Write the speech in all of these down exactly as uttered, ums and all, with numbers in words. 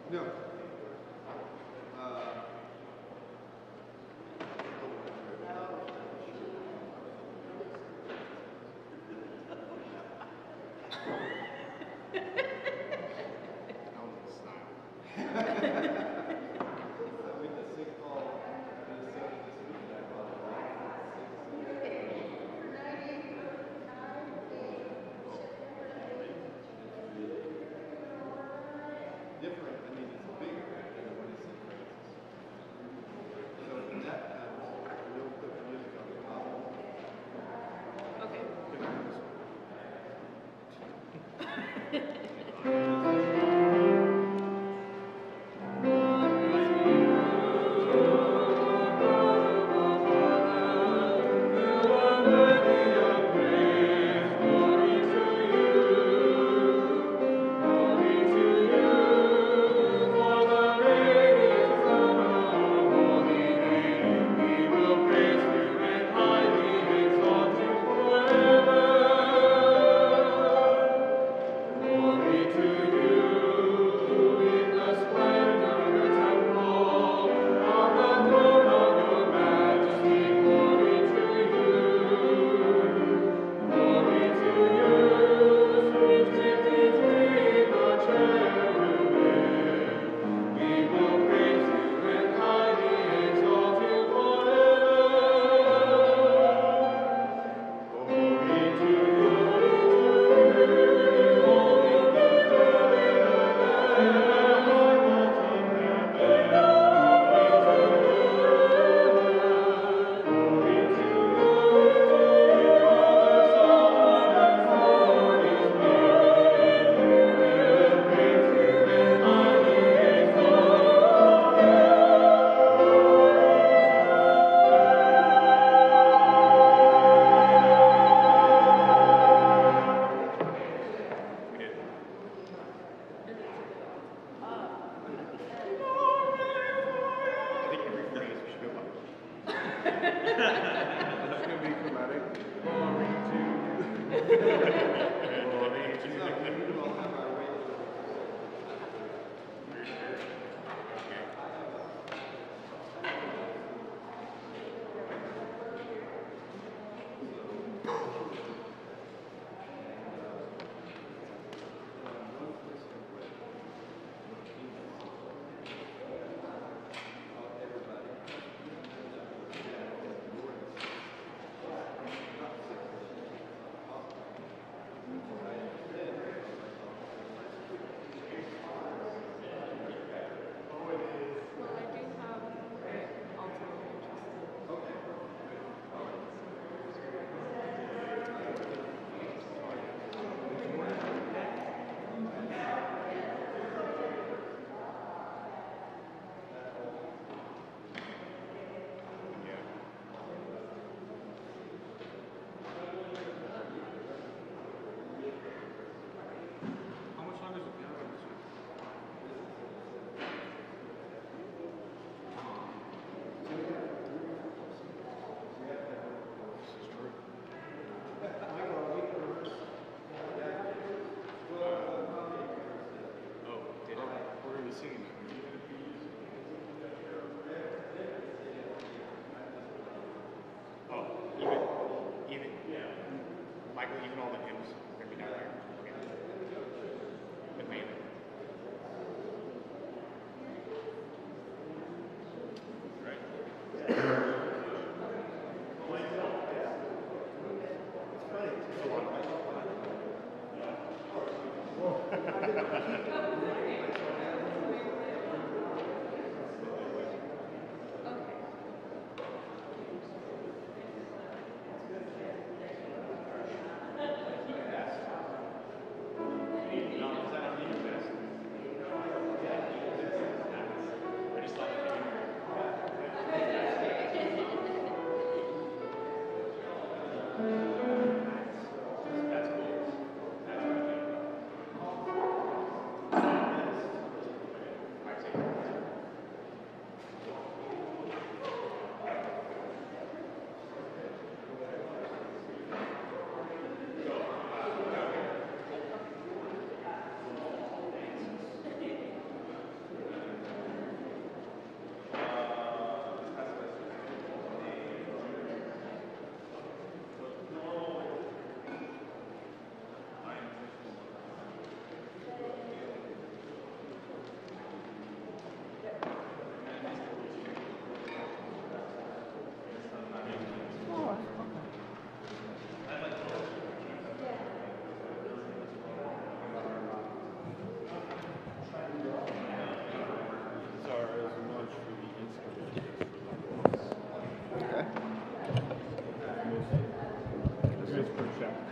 No. Uh, with the sick call, the sick this week, I thought different. I mean, it's bigger than what is Saint Francis. So when that comes, we'll put music on the top. Okay.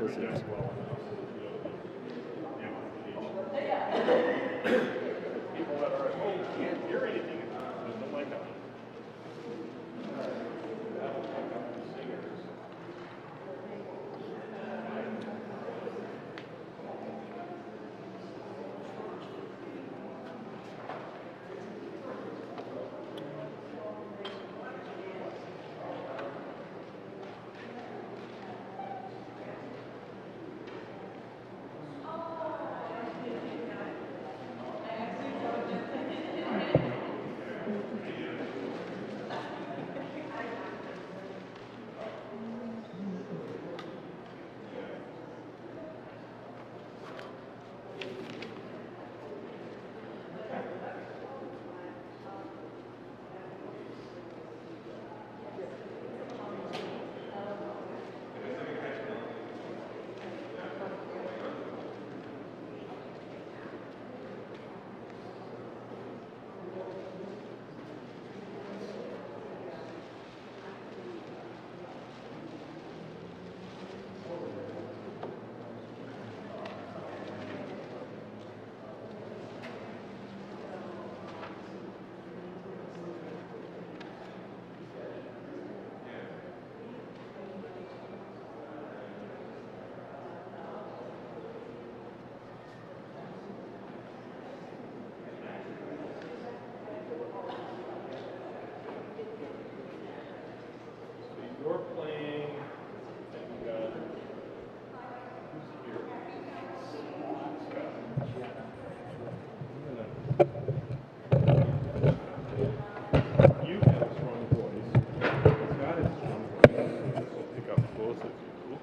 explosives. People that are at home can't hear anything. Just don't like that. You're playing, and you got, who's here? You have a strong voice. Scott has a strong voice. This will pick up both of you.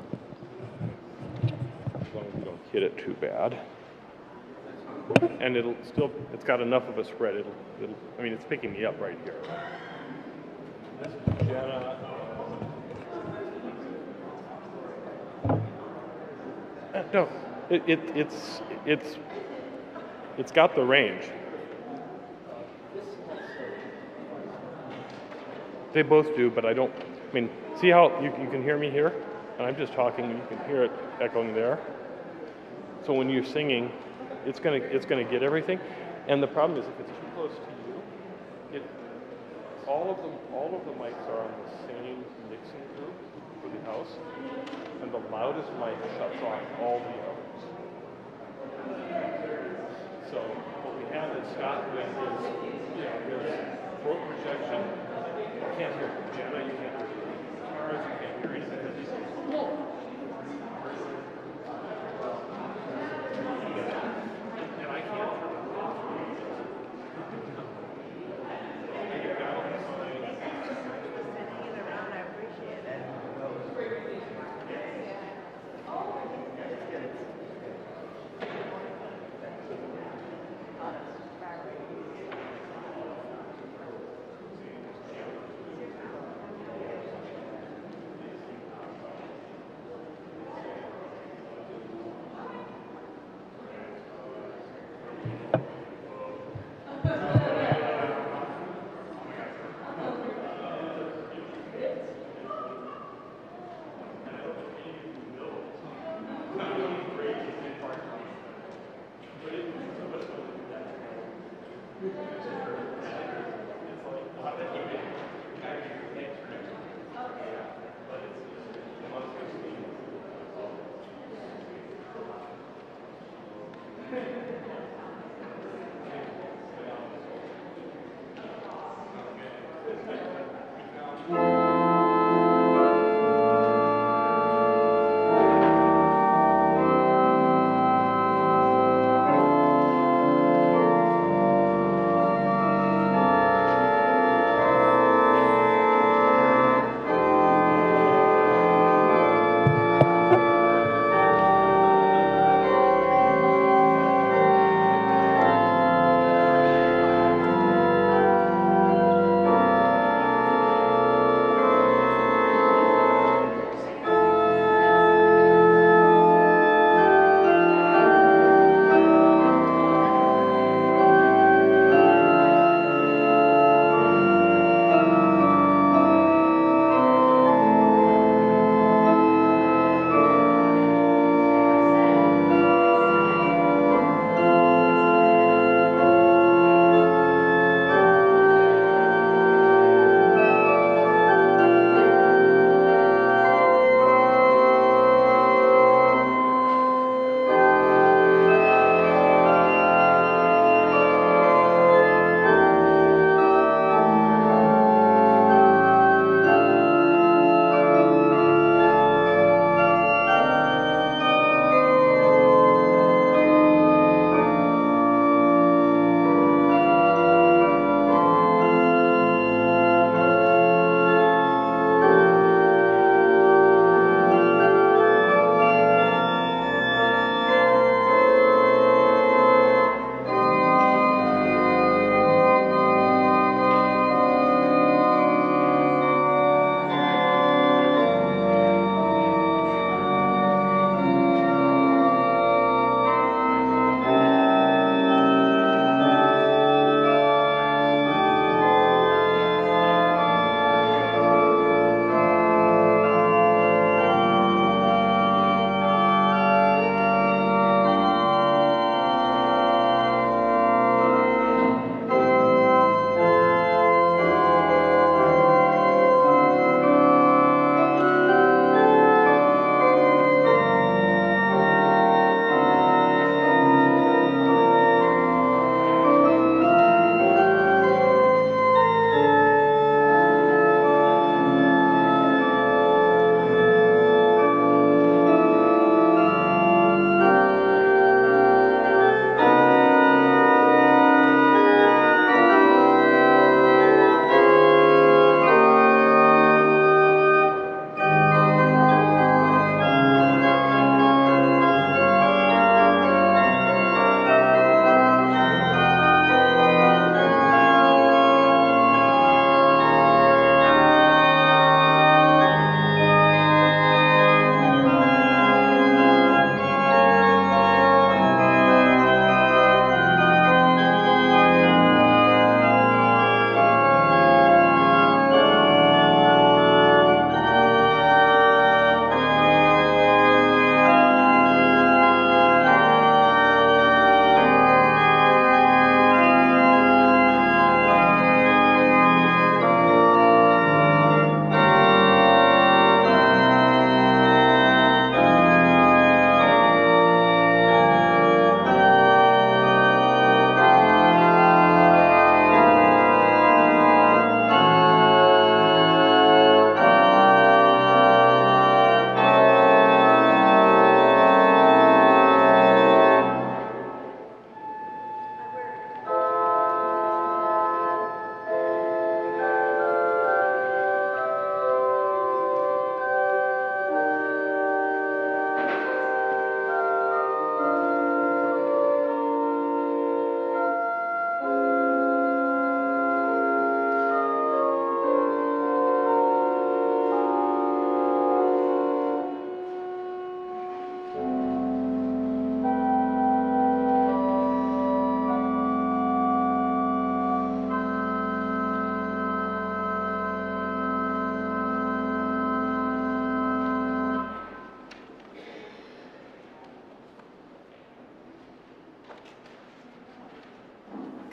As long as you don't hit it too bad. And it'll still, it's got enough of a spread. It'll, it'll, I mean, it's picking me up right here. This is Jenna. No, it, it, it's, it's, it's got the range. They both do, but I don't, I mean, see how you, you can hear me here? And I'm just talking, you can hear it echoing there. So when you're singing, it's gonna, it's gonna get everything. And the problem is if it's too close to you, it, all of them, all of the mics are on the same mixing group for the house. And the loudest mic shuts off all the others. So what we have is Scott with his, you know, his throat projection. You can't hear Jenna, you can't hear guitars, you can't hear anything because he's whoa. And I can't turn it off. And you've got it.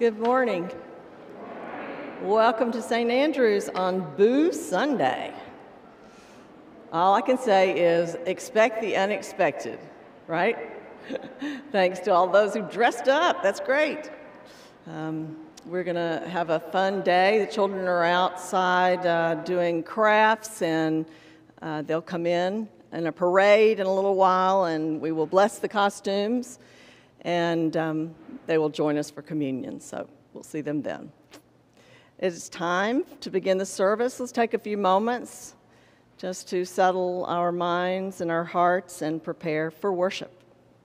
Good morning. Welcome to Saint Andrew's on Boo Sunday. All I can say is expect the unexpected, right? Thanks to all those who dressed up. That's great. Um, we're going to have a fun day. The children are outside uh, doing crafts, and uh, they'll come in in a parade in a little while, and we will bless the costumes, and um, they will join us for communion, so we'll see them then. It is time to begin the service. Let's take a few moments just to settle our minds and our hearts and prepare for worship.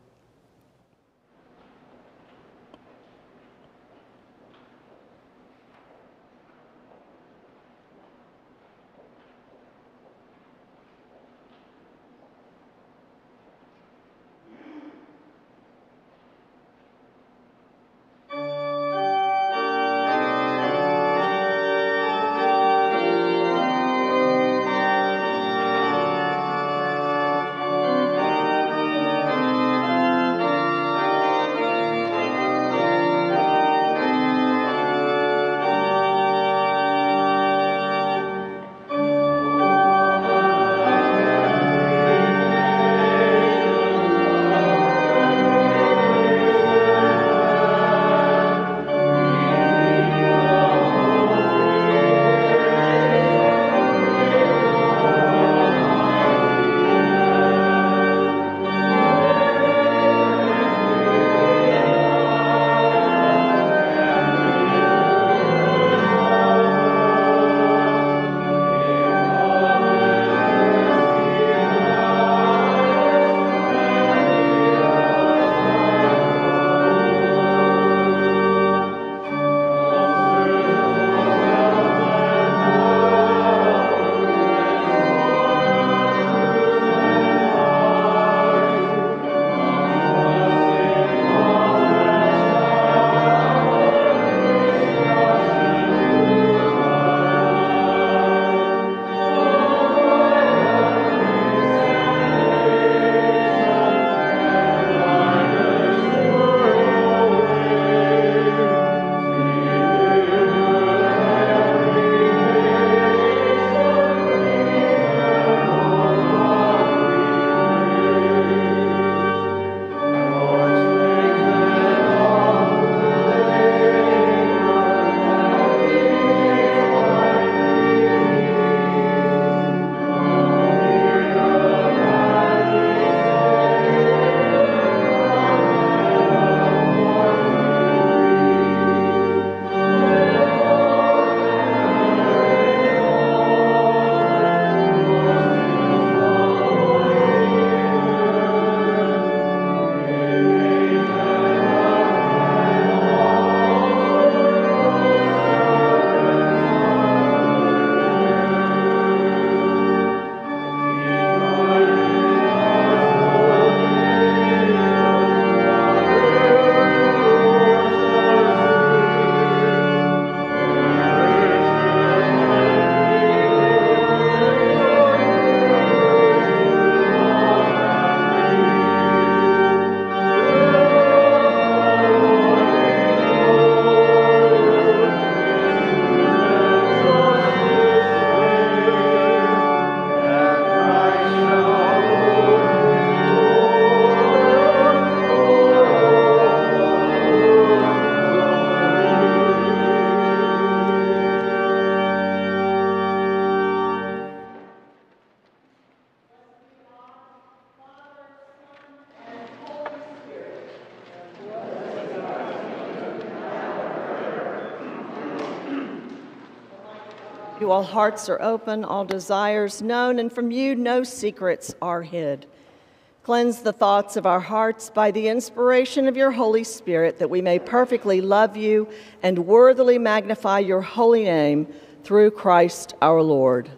You, all hearts are open, all desires known, and from you no secrets are hid. Cleanse the thoughts of our hearts by the inspiration of your Holy Spirit, that we may perfectly love you and worthily magnify your holy name through Christ our Lord.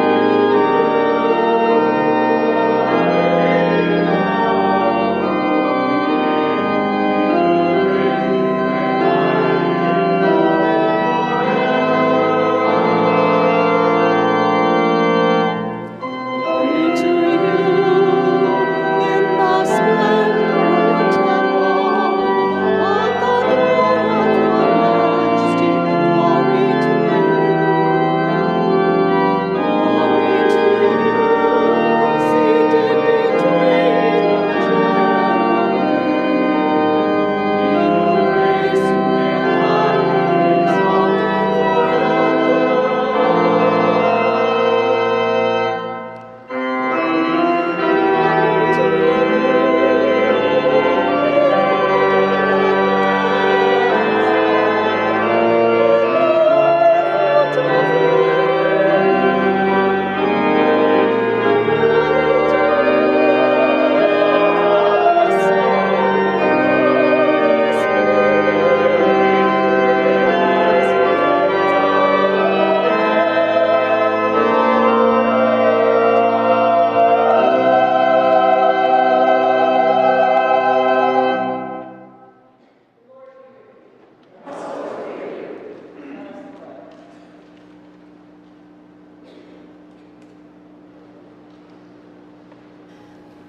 Thank you.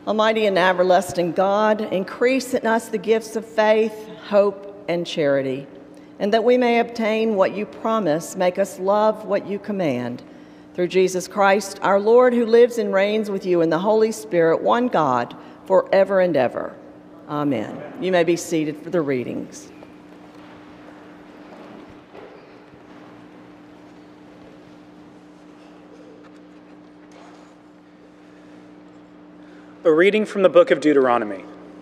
Almighty and everlasting God, increase in us the gifts of faith, hope, and charity, and that we may obtain what you promise, make us love what you command. Through Jesus Christ, our Lord, who lives and reigns with you in the Holy Spirit, one God, forever and ever. Amen. You may be seated for the readings. A reading from the book of Deuteronomy.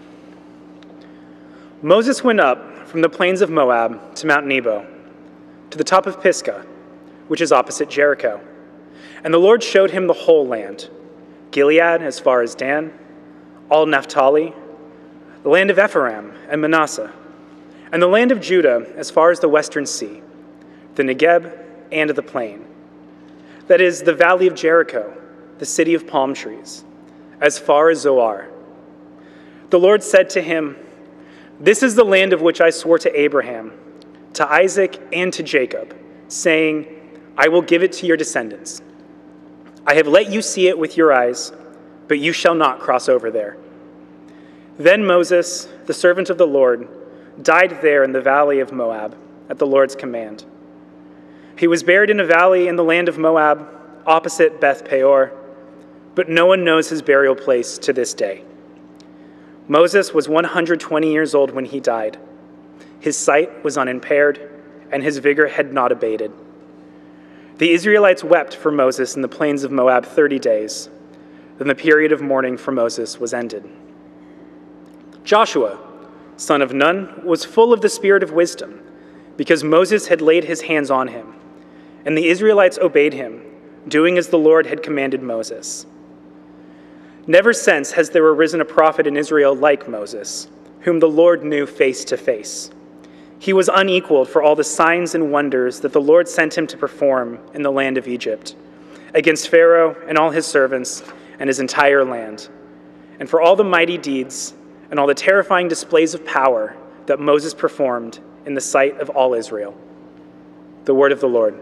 Moses went up from the plains of Moab to Mount Nebo, to the top of Pisgah, which is opposite Jericho. And the Lord showed him the whole land, Gilead as far as Dan, all Naphtali, the land of Ephraim and Manasseh, and the land of Judah as far as the western sea, the Negeb and the plain. That is, the valley of Jericho, the city of palm trees, as far as Zoar. The Lord said to him, "This is the land of which I swore to Abraham, to Isaac, and to Jacob, saying, I will give it to your descendants. I have let you see it with your eyes, but you shall not cross over there." Then Moses, the servant of the Lord, died there in the valley of Moab at the Lord's command. He was buried in a valley in the land of Moab, opposite Beth Peor, but no one knows his burial place to this day. Moses was one hundred twenty years old when he died. His sight was unimpaired, and his vigor had not abated. The Israelites wept for Moses in the plains of Moab thirty days. Then the period of mourning for Moses was ended. Joshua, son of Nun, was full of the spirit of wisdom, because Moses had laid his hands on him, and the Israelites obeyed him, doing as the Lord had commanded Moses. Never since has there arisen a prophet in Israel like Moses, whom the Lord knew face to face. He was unequaled for all the signs and wonders that the Lord sent him to perform in the land of Egypt, against Pharaoh and all his servants and his entire land, and for all the mighty deeds and all the terrifying displays of power that Moses performed in the sight of all Israel. The word of the Lord.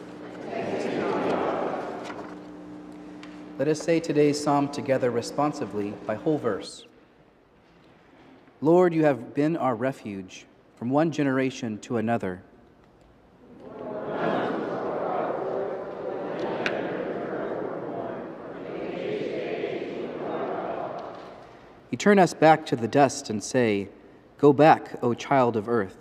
Let us say today's psalm together responsively by whole verse. Lord, you have been our refuge from one generation to another. You turn us back to the dust and say, "Go back, O child of earth."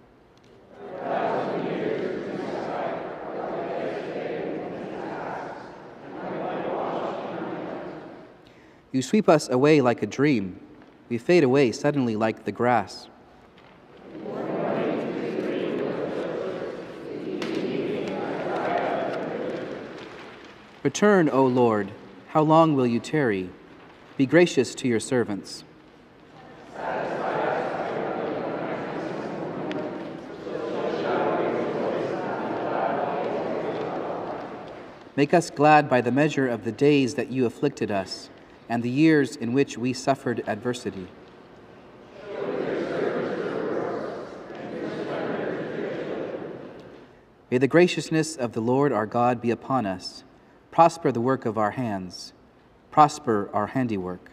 You sweep us away like a dream. We fade away suddenly like the grass. Return, O Lord. How long will you tarry? Be gracious to your servants. Make us glad by the measure of the days that you afflicted us, and the years in which we suffered adversity. May the graciousness of the Lord our God be upon us. Prosper the work of our hands. Prosper our handiwork.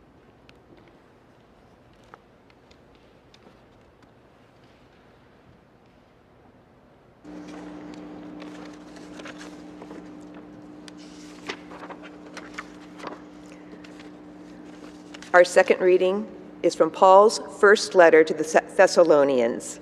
Our second reading is from Paul's first letter to the Thessalonians.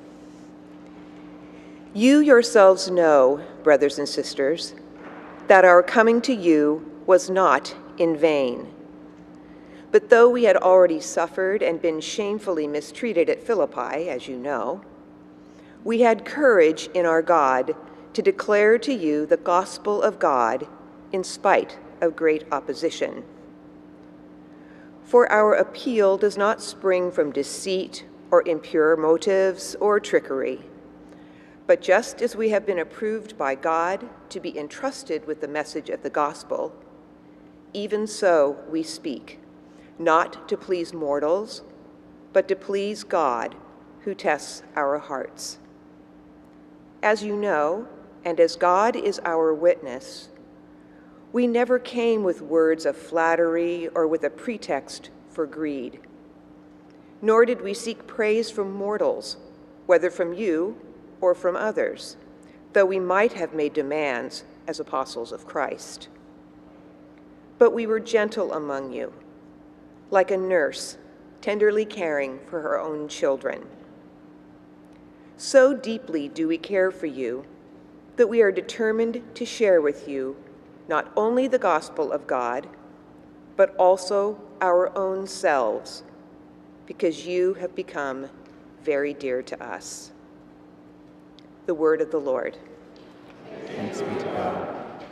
You yourselves know, brothers and sisters, that our coming to you was not in vain. But though we had already suffered and been shamefully mistreated at Philippi, as you know, we had courage in our God to declare to you the gospel of God in spite of great opposition. For our appeal does not spring from deceit or impure motives or trickery, but just as we have been approved by God to be entrusted with the message of the gospel, even so we speak, not to please mortals, but to please God, who tests our hearts. As you know, and as God is our witness, we never came with words of flattery or with a pretext for greed. Nor did we seek praise from mortals, whether from you or from others, though we might have made demands as apostles of Christ. But we were gentle among you, like a nurse tenderly caring for her own children. So deeply do we care for you that we are determined to share with you not only the gospel of God, but also our own selves, because you have become very dear to us. The word of the Lord. Thanks be to God.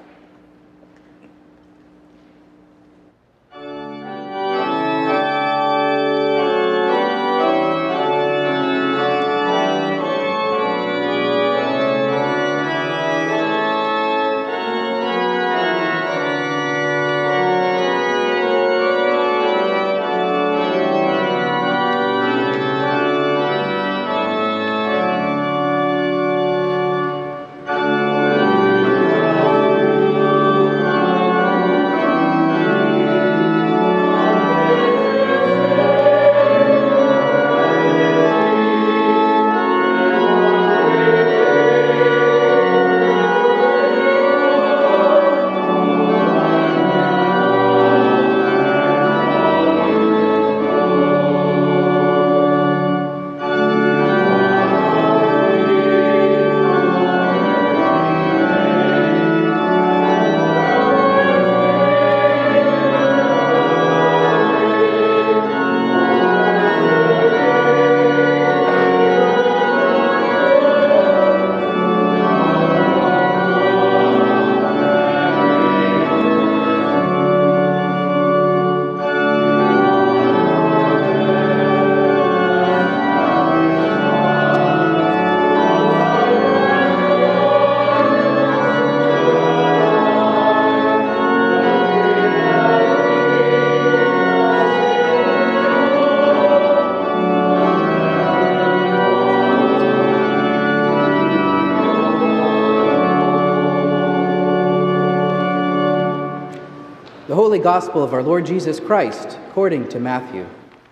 The Holy Gospel of our Lord Jesus Christ, according to Matthew.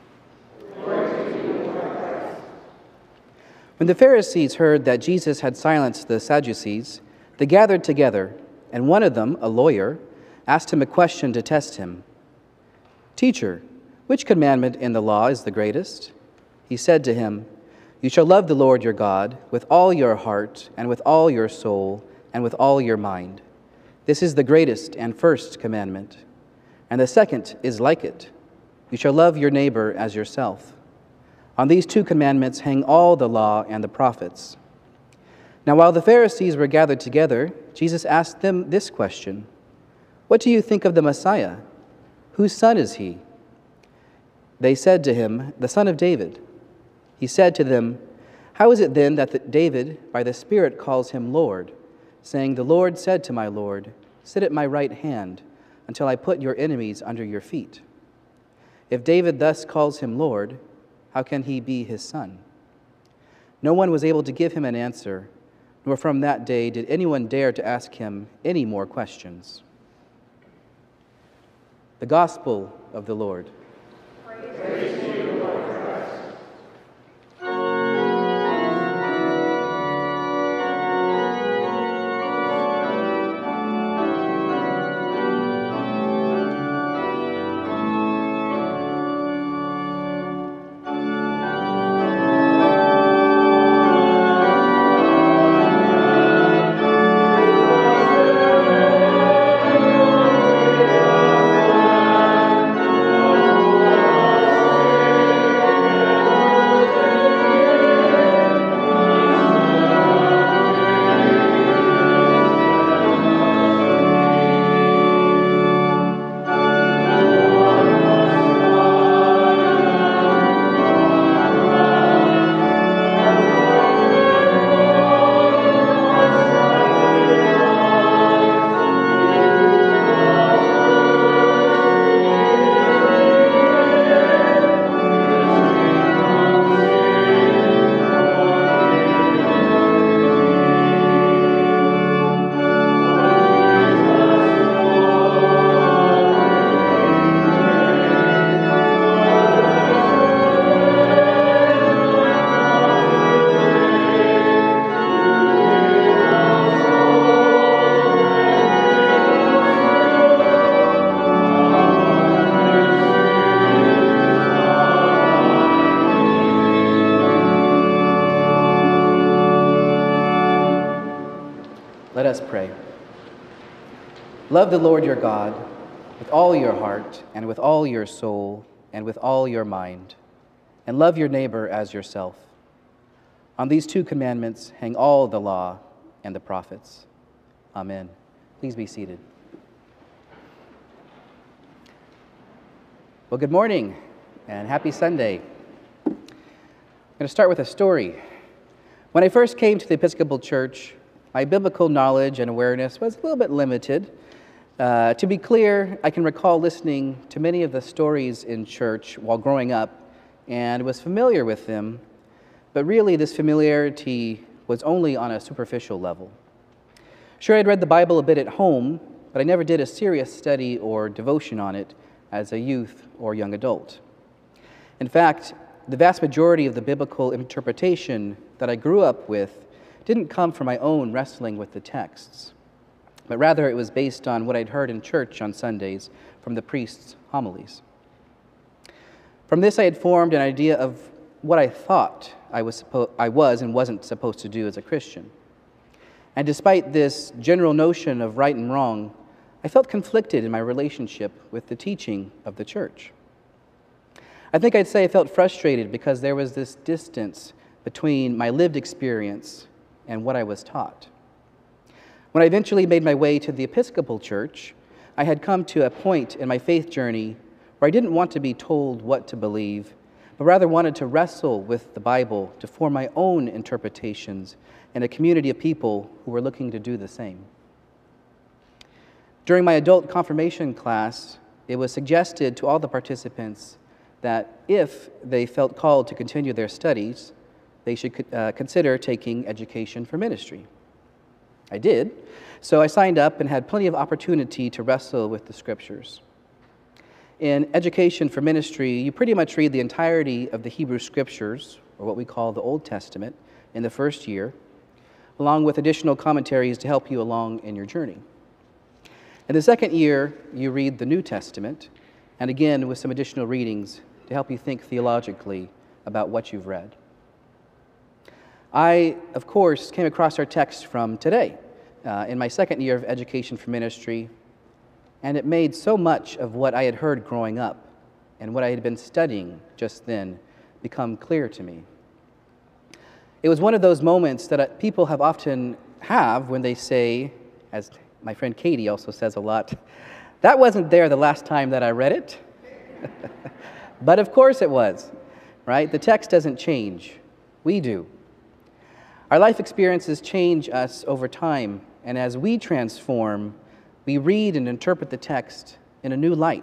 When the Pharisees heard that Jesus had silenced the Sadducees, they gathered together, and one of them, a lawyer, asked him a question to test him. "Teacher, which commandment in the law is the greatest?" He said to him, "You shall love the Lord your God with all your heart and with all your soul and with all your mind. This is the greatest and first commandment. And the second is like it. You shall love your neighbor as yourself. On these two commandments hang all the law and the prophets." Now while the Pharisees were gathered together, Jesus asked them this question, "What do you think of the Messiah? Whose son is he?" They said to him, "The son of David." He said to them, "How is it then that David by the Spirit calls him Lord, saying, 'The Lord said to my Lord, sit at my right hand until I put your enemies under your feet'? If David thus calls him Lord, how can he be his son?" No one was able to give him an answer, nor from that day did anyone dare to ask him any more questions. The Gospel of the Lord. Praise to you, Lord Christ. Amen. us pray. Love the Lord your God with all your heart and with all your soul and with all your mind, and love your neighbor as yourself. On these two commandments hang all the law and the prophets. Amen. Please be seated. Well, good morning and happy Sunday. I'm going to start with a story. When I first came to the Episcopal Church, my biblical knowledge and awareness was a little bit limited. Uh, to be clear, I can recall listening to many of the stories in church while growing up and was familiar with them, but really this familiarity was only on a superficial level. Sure, I'd read the Bible a bit at home, but I never did a serious study or devotion on it as a youth or young adult. In fact, the vast majority of the biblical interpretation that I grew up with didn't come from my own wrestling with the texts, but rather it was based on what I'd heard in church on Sundays from the priest's homilies. From this, I had formed an idea of what I thought I was, suppo- I was and wasn't supposed to do as a Christian. And despite this general notion of right and wrong, I felt conflicted in my relationship with the teaching of the church. I think I'd say I felt frustrated because there was this distance between my lived experience and what I was taught. When I eventually made my way to the Episcopal Church, I had come to a point in my faith journey where I didn't want to be told what to believe, but rather wanted to wrestle with the Bible to form my own interpretations in a community of people who were looking to do the same. During my adult confirmation class, it was suggested to all the participants that if they felt called to continue their studies, they should uh, consider taking education for ministry. I did, so I signed up and had plenty of opportunity to wrestle with the scriptures. In education for ministry, you pretty much read the entirety of the Hebrew scriptures, or what we call the Old Testament, in the first year, along with additional commentaries to help you along in your journey. In the second year, you read the New Testament, and again with some additional readings to help you think theologically about what you've read. I, of course, came across our text from today uh, in my second year of education for ministry, and it made so much of what I had heard growing up and what I had been studying just then become clear to me. It was one of those moments that people have often have when they say, as my friend Katie also says a lot, that wasn't there the last time that I read it. But of course it was, right? The text doesn't change. We do. Our life experiences change us over time, and as we transform, we read and interpret the text in a new light.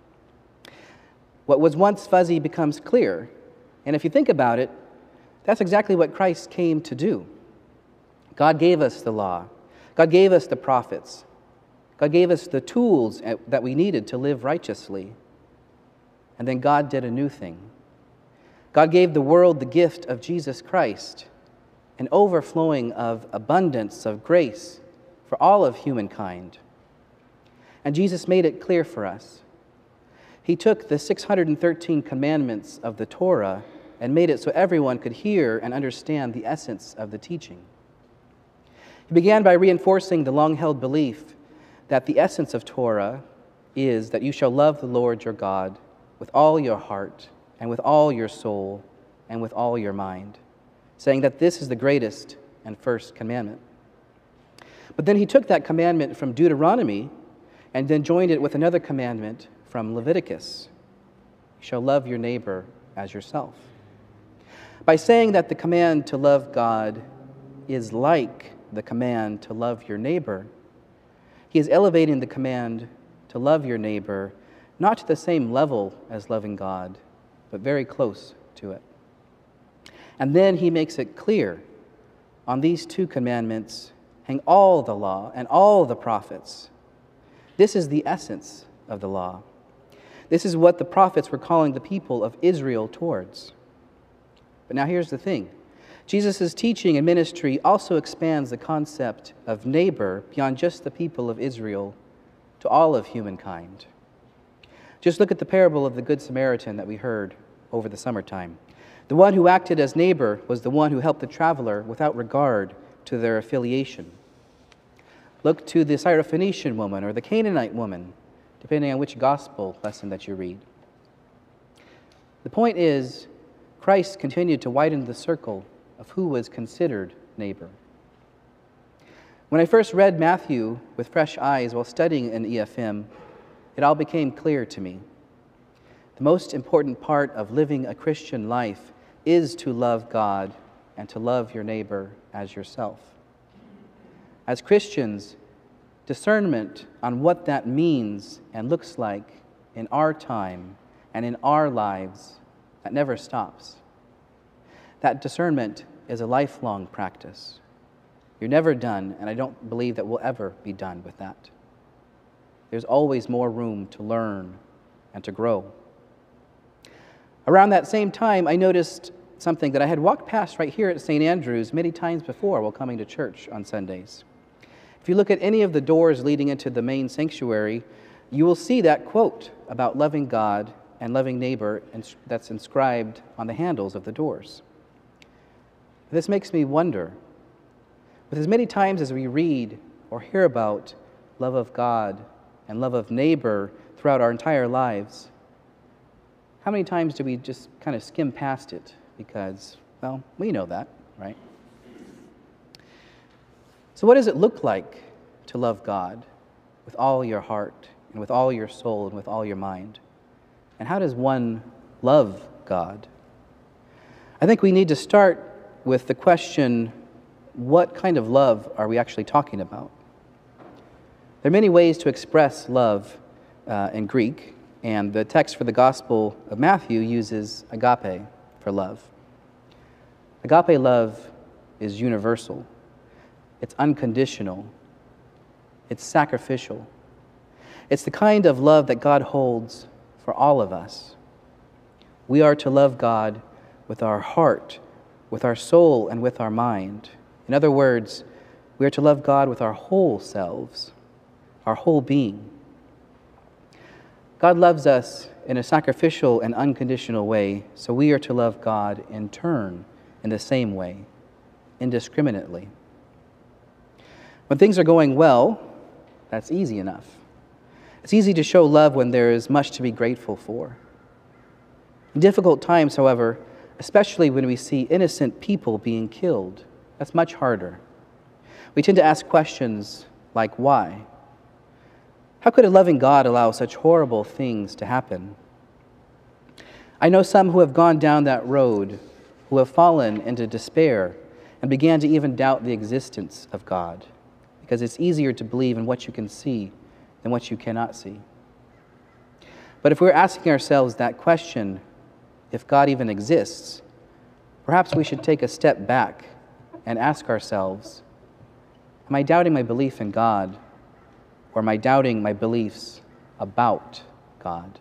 What was once fuzzy becomes clear, and if you think about it, that's exactly what Christ came to do. God gave us the law. God gave us the prophets. God gave us the tools that we needed to live righteously. And then God did a new thing. God gave the world the gift of Jesus Christ, an overflowing of abundance of grace for all of humankind. And Jesus made it clear for us. He took the six hundred thirteen commandments of the Torah and made it so everyone could hear and understand the essence of the teaching. He began by reinforcing the long-held belief that the essence of Torah is that you shall love the Lord your God with all your heart and with all your soul and with all your mind, saying that this is the greatest and first commandment. But then he took that commandment from Deuteronomy and then joined it with another commandment from Leviticus. You shall love your neighbor as yourself. By saying that the command to love God is like the command to love your neighbor, he is elevating the command to love your neighbor not to the same level as loving God, but very close to it. And then he makes it clear, on these two commandments hang all the law and all the prophets. This is the essence of the law. This is what the prophets were calling the people of Israel towards. But now here's the thing. Jesus' teaching and ministry also expands the concept of neighbor beyond just the people of Israel to all of humankind. Just look at the parable of the Good Samaritan that we heard over the summertime. The one who acted as neighbor was the one who helped the traveler without regard to their affiliation. Look to the Syrophoenician woman or the Canaanite woman, depending on which gospel lesson that you read. The point is, Christ continued to widen the circle of who was considered neighbor. When I first read Matthew with fresh eyes while studying in E F M, it all became clear to me. The most important part of living a Christian life is to love God and to love your neighbor as yourself. As Christians, discernment on what that means and looks like in our time and in our lives, that never stops. That discernment is a lifelong practice. You're never done, and I don't believe that we'll ever be done with that. There's always more room to learn and to grow. Around that same time, I noticed something that I had walked past right here at Saint Andrew's many times before while coming to church on Sundays. If you look at any of the doors leading into the main sanctuary, you will see that quote about loving God and loving neighbor that's inscribed on the handles of the doors. This makes me wonder, with as many times as we read or hear about love of God and love of neighbor throughout our entire lives, how many times do we just kind of skim past it because, well, we know that, right? So what does it look like to love God with all your heart and with all your soul and with all your mind? And how does one love God? I think we need to start with the question, what kind of love are we actually talking about? There are many ways to express love uh, in Greek, and the text for the Gospel of Matthew uses agape for love. Agape love is universal. It's unconditional. It's sacrificial. It's the kind of love that God holds for all of us. We are to love God with our heart, with our soul, and with our mind. In other words, we are to love God with our whole selves, our whole being. God loves us in a sacrificial and unconditional way, so we are to love God in turn in the same way, indiscriminately. When things are going well, that's easy enough. It's easy to show love when there is much to be grateful for. In difficult times, however, especially when we see innocent people being killed, that's much harder. We tend to ask questions like, why? How could a loving God allow such horrible things to happen? I know some who have gone down that road, who have fallen into despair and began to even doubt the existence of God, because it's easier to believe in what you can see than what you cannot see. But if we're asking ourselves that question, if God even exists, perhaps we should take a step back and ask ourselves, am I doubting my belief in God, or am I doubting my beliefs about God?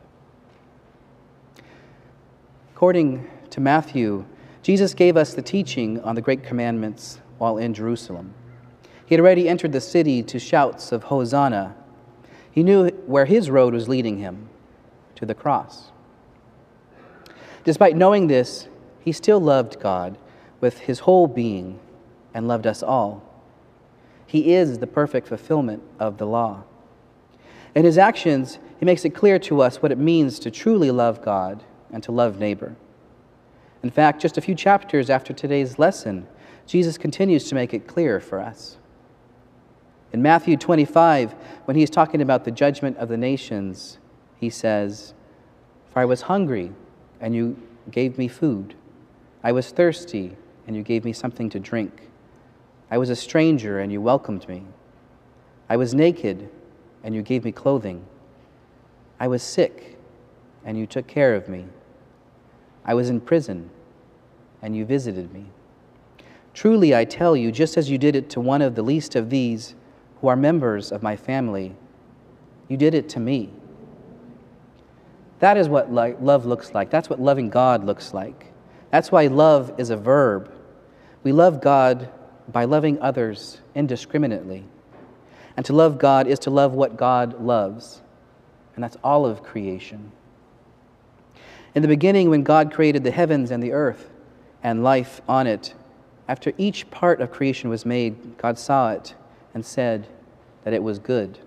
According to Matthew, Jesus gave us the teaching on the Great Commandments while in Jerusalem. He had already entered the city to shouts of Hosanna. He knew where his road was leading him, to the cross. Despite knowing this, he still loved God with his whole being and loved us all. He is the perfect fulfillment of the law. In his actions, he makes it clear to us what it means to truly love God and to love neighbor. In fact, just a few chapters after today's lesson, Jesus continues to make it clear for us. In Matthew twenty-five, when he's talking about the judgment of the nations, he says, "For I was hungry, and you gave me food. I was thirsty, and you gave me something to drink. I was a stranger, and you welcomed me. I was naked, and you gave me clothing. I was sick, and you took care of me. I was in prison, and you visited me. Truly, I tell you, just as you did it to one of the least of these who are members of my family, you did it to me." That is what love looks like. That's what loving God looks like. That's why love is a verb. We love God by loving others indiscriminately. And to love God is to love what God loves. And that's all of creation. In the beginning, when God created the heavens and the earth and life on it, after each part of creation was made, God saw it and said, that it was good.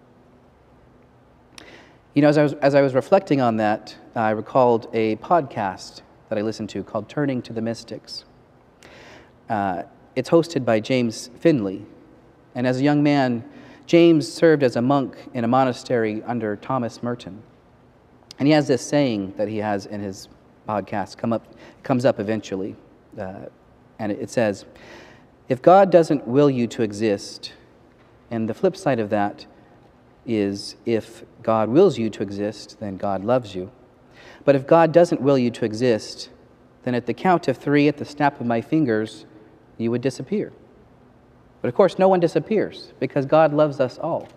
You know, as I was, as I was reflecting on that, I recalled a podcast that I listened to called Turning to the Mystics. Uh, it's hosted by James Finley. And as a young man, James served as a monk in a monastery under Thomas Merton. And he has this saying that he has in his podcast, come up, comes up eventually. Uh, and it says, if God doesn't will you to exist, and the flip side of that is if God wills you to exist, then God loves you. But if God doesn't will you to exist, then at the count of three, at the snap of my fingers, you would disappear. But of course, no one disappears because God loves us all.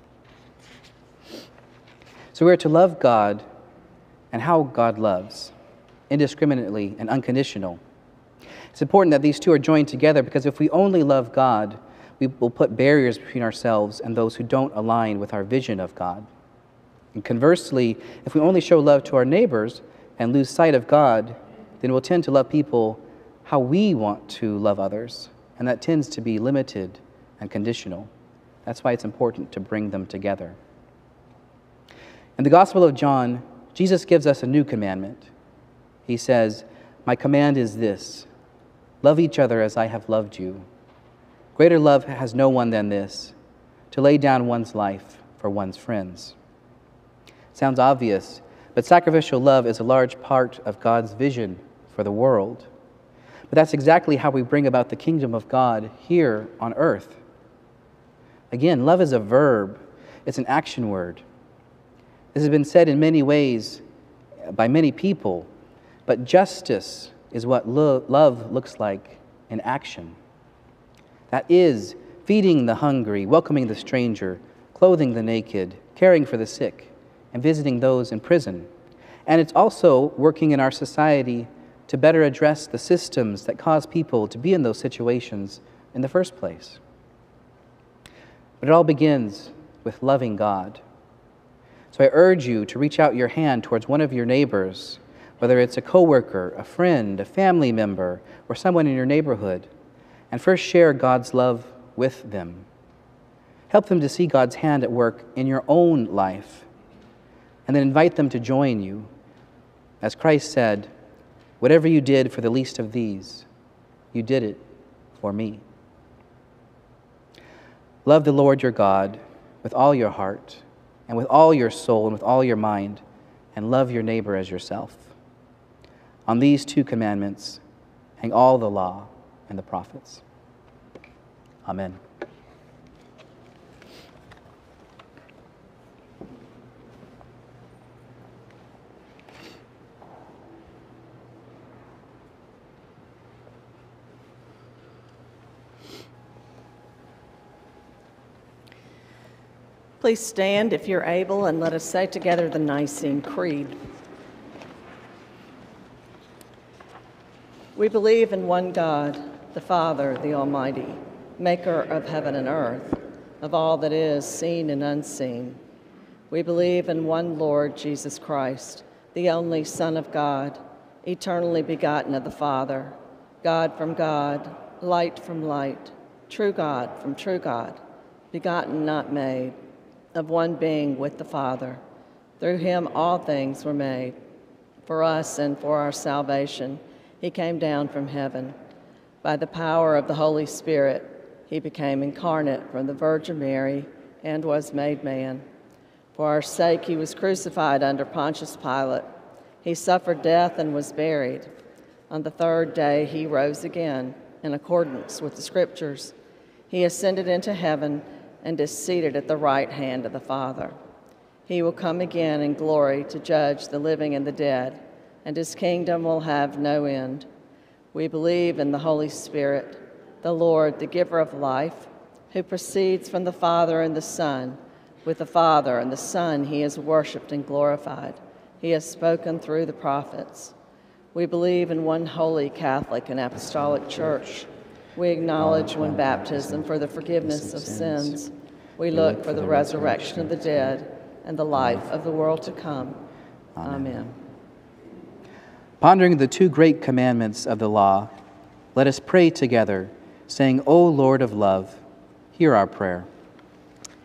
So we're to love God and how God loves, indiscriminately and unconditional. It's important that these two are joined together because if we only love God, we will put barriers between ourselves and those who don't align with our vision of God. And conversely, if we only show love to our neighbors and lose sight of God, then we'll tend to love people how we want to love others, and that tends to be limited and conditional. That's why it's important to bring them together. In the Gospel of John, Jesus gives us a new commandment. He says, my command is this, love each other as I have loved you. Greater love has no one than this, to lay down one's life for one's friends. Sounds obvious, but sacrificial love is a large part of God's vision for the world. But that's exactly how we bring about the kingdom of God here on earth. Again, love is a verb. It's an action word. This has been said in many ways by many people, but justice is what lo- love looks like in action. That is feeding the hungry, welcoming the stranger, clothing the naked, caring for the sick, and visiting those in prison. And it's also working in our society to better address the systems that cause people to be in those situations in the first place. But it all begins with loving God. So I urge you to reach out your hand towards one of your neighbors, whether it's a coworker, a friend, a family member, or someone in your neighborhood, and first share God's love with them. Help them to see God's hand at work in your own life, and then invite them to join you. As Christ said, whatever you did for the least of these, you did it for me. Love the Lord your God with all your heart, and with all your soul, and with all your mind, and love your neighbor as yourself. On these two commandments hang all the law and the prophets. Amen. Please stand if you're able and let us say together the Nicene Creed. We believe in one God, the Father, the Almighty, maker of heaven and earth, of all that is seen and unseen. We believe in one Lord Jesus Christ, the only Son of God, eternally begotten of the Father, God from God, light from light, true God from true God, begotten, not made, of one being with the Father. Through him all things were made. For us and for our salvation, he came down from heaven. By the power of the Holy Spirit, he became incarnate from the Virgin Mary and was made man. For our sake, he was crucified under Pontius Pilate. He suffered death and was buried. On the third day, he rose again in accordance with the Scriptures. He ascended into heaven and is seated at the right hand of the Father. He will come again in glory to judge the living and the dead, and his kingdom will have no end. We believe in the Holy Spirit, the Lord, the giver of life, who proceeds from the Father and the Son. With the Father and the Son he is worshipped and glorified. He has spoken through the prophets. We believe in one holy Catholic and Apostolic Church. We acknowledge one baptism for the forgiveness of sins. We look for the resurrection of the dead and the life of the world to come. Amen. Pondering the two great commandments of the law, let us pray together, saying, O Lord of love, hear our prayer.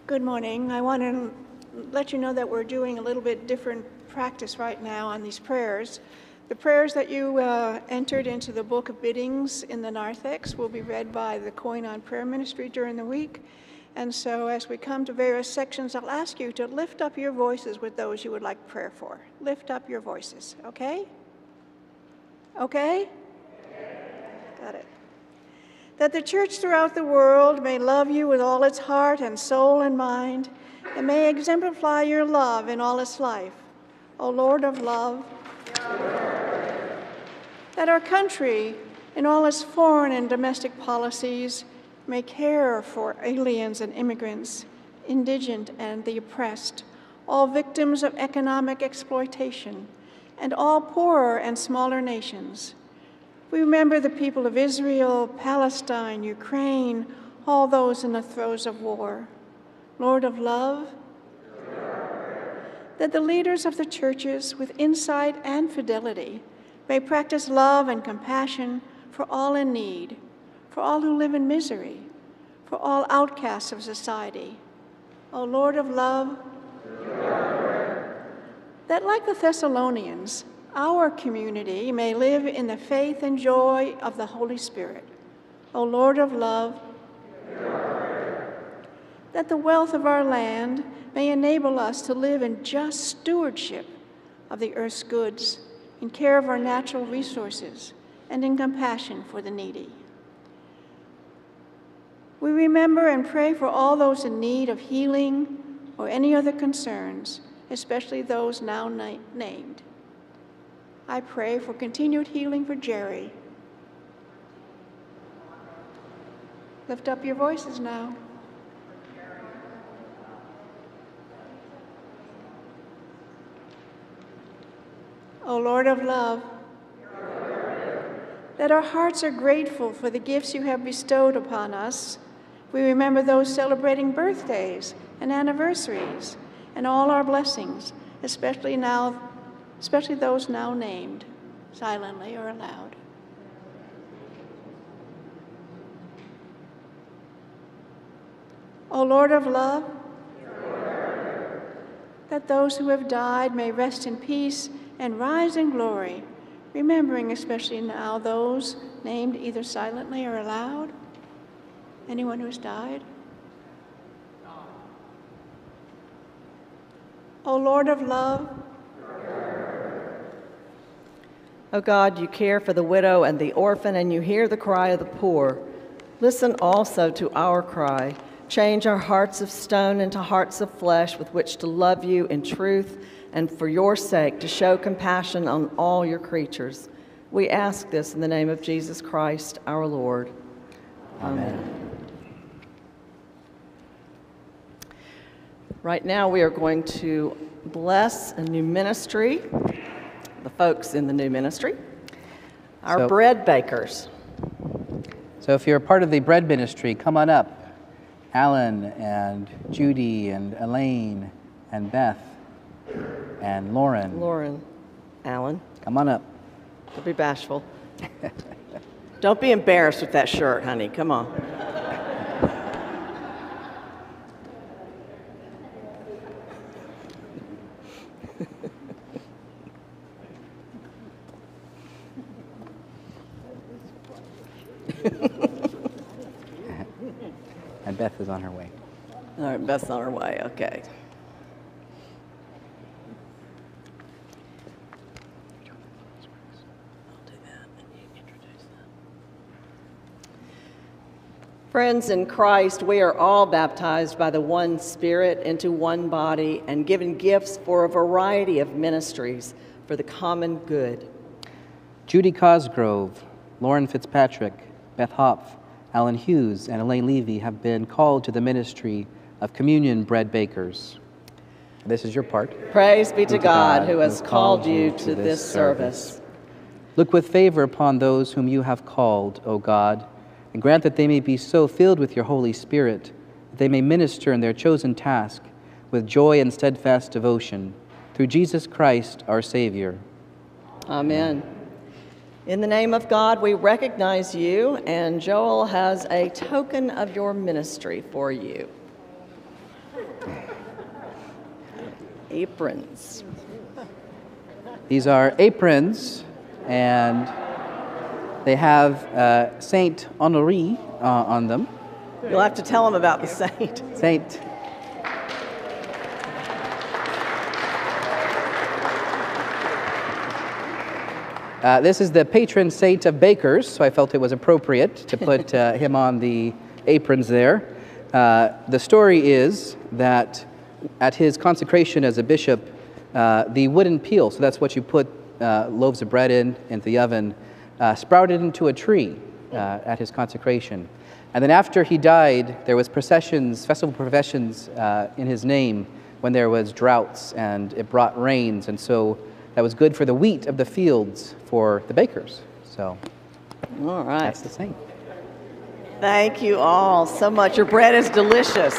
Good morning. I want to let you know that we're doing a little bit different practice right now on these prayers. The prayers that you uh, entered into the book of biddings in the narthex will be read by the Koinon Prayer Ministry during the week. And so as we come to various sections, I'll ask you to lift up your voices with those you would like prayer for. Lift up your voices, okay? Okay? Got it. That the church throughout the world may love you with all its heart and soul and mind, and may exemplify your love in all its life. O Lord of love, that our country, in all its foreign and domestic policies, may care for aliens and immigrants, indigent and the oppressed, all victims of economic exploitation, and all poorer and smaller nations. We remember the people of Israel, Palestine, Ukraine, all those in the throes of war. Lord of love, that the leaders of the churches, with insight and fidelity, may practice love and compassion for all in need, for all who live in misery, for all outcasts of society. O Lord of love, that like the Thessalonians, our community may live in the faith and joy of the Holy Spirit. O Lord of love, that the wealth of our land may enable us to live in just stewardship of the earth's goods, in care of our natural resources, and in compassion for the needy. We remember and pray for all those in need of healing or any other concerns, especially those now na- named. I pray for continued healing for Jerry. Lift up your voices now. O Lord of love, that our hearts are grateful for the gifts you have bestowed upon us. We remember those celebrating birthdays and anniversaries and all our blessings, especially now, especially those now named, silently or aloud. O Lord of love, that those who have died may rest in peace and rise in glory, remembering especially now those named either silently or aloud. Anyone who's died? O Lord of love, O God, you care for the widow and the orphan, and you hear the cry of the poor. Listen also to our cry. Change our hearts of stone into hearts of flesh with which to love you in truth, and for your sake to show compassion on all your creatures. We ask this in the name of Jesus Christ, our Lord. Amen. Amen. Right now we are going to bless a new ministry, the folks in the new ministry, our so, bread bakers. So if you're a part of the bread ministry, come on up. Alan and Judy and Elaine and Beth and Lauren. Lauren. Alan. Come on up. Don't be bashful. Don't be embarrassed with that shirt, honey. Come on. And Beth is on her way. All right, Beth's on her way. Okay. Friends in Christ, we are all baptized by the one Spirit into one body and given gifts for a variety of ministries for the common good. Judy Cosgrove, Lauren Fitzpatrick, Beth Hopf, Alan Hughes, and Elaine Levy have been called to the ministry of communion bread bakers. This is your part. Praise be to God, who has called you to this service. Look with favor upon those whom you have called, O God, and grant that they may be so filled with your Holy Spirit that they may minister in their chosen task with joy and steadfast devotion, through Jesus Christ, our Savior. Amen. In the name of God, we recognize you, and Joel has a token of your ministry for you. aprons. These are aprons, and they have uh, Saint Honoré uh, on them. You'll have to tell them about the saint. Saint. Uh, this is the patron saint of bakers, so I felt it was appropriate to put uh, him on the aprons there. Uh, the story is that at his consecration as a bishop, uh, the wooden peel, so that's what you put uh, loaves of bread in, into the oven, uh, sprouted into a tree uh, at his consecration. And then after he died, there was processions, festival processions uh, in his name when there was droughts and it brought rains, and so that was good for the wheat of the fields for the bakers. So All right. that's the saint. Thank you all so much. Your bread is delicious.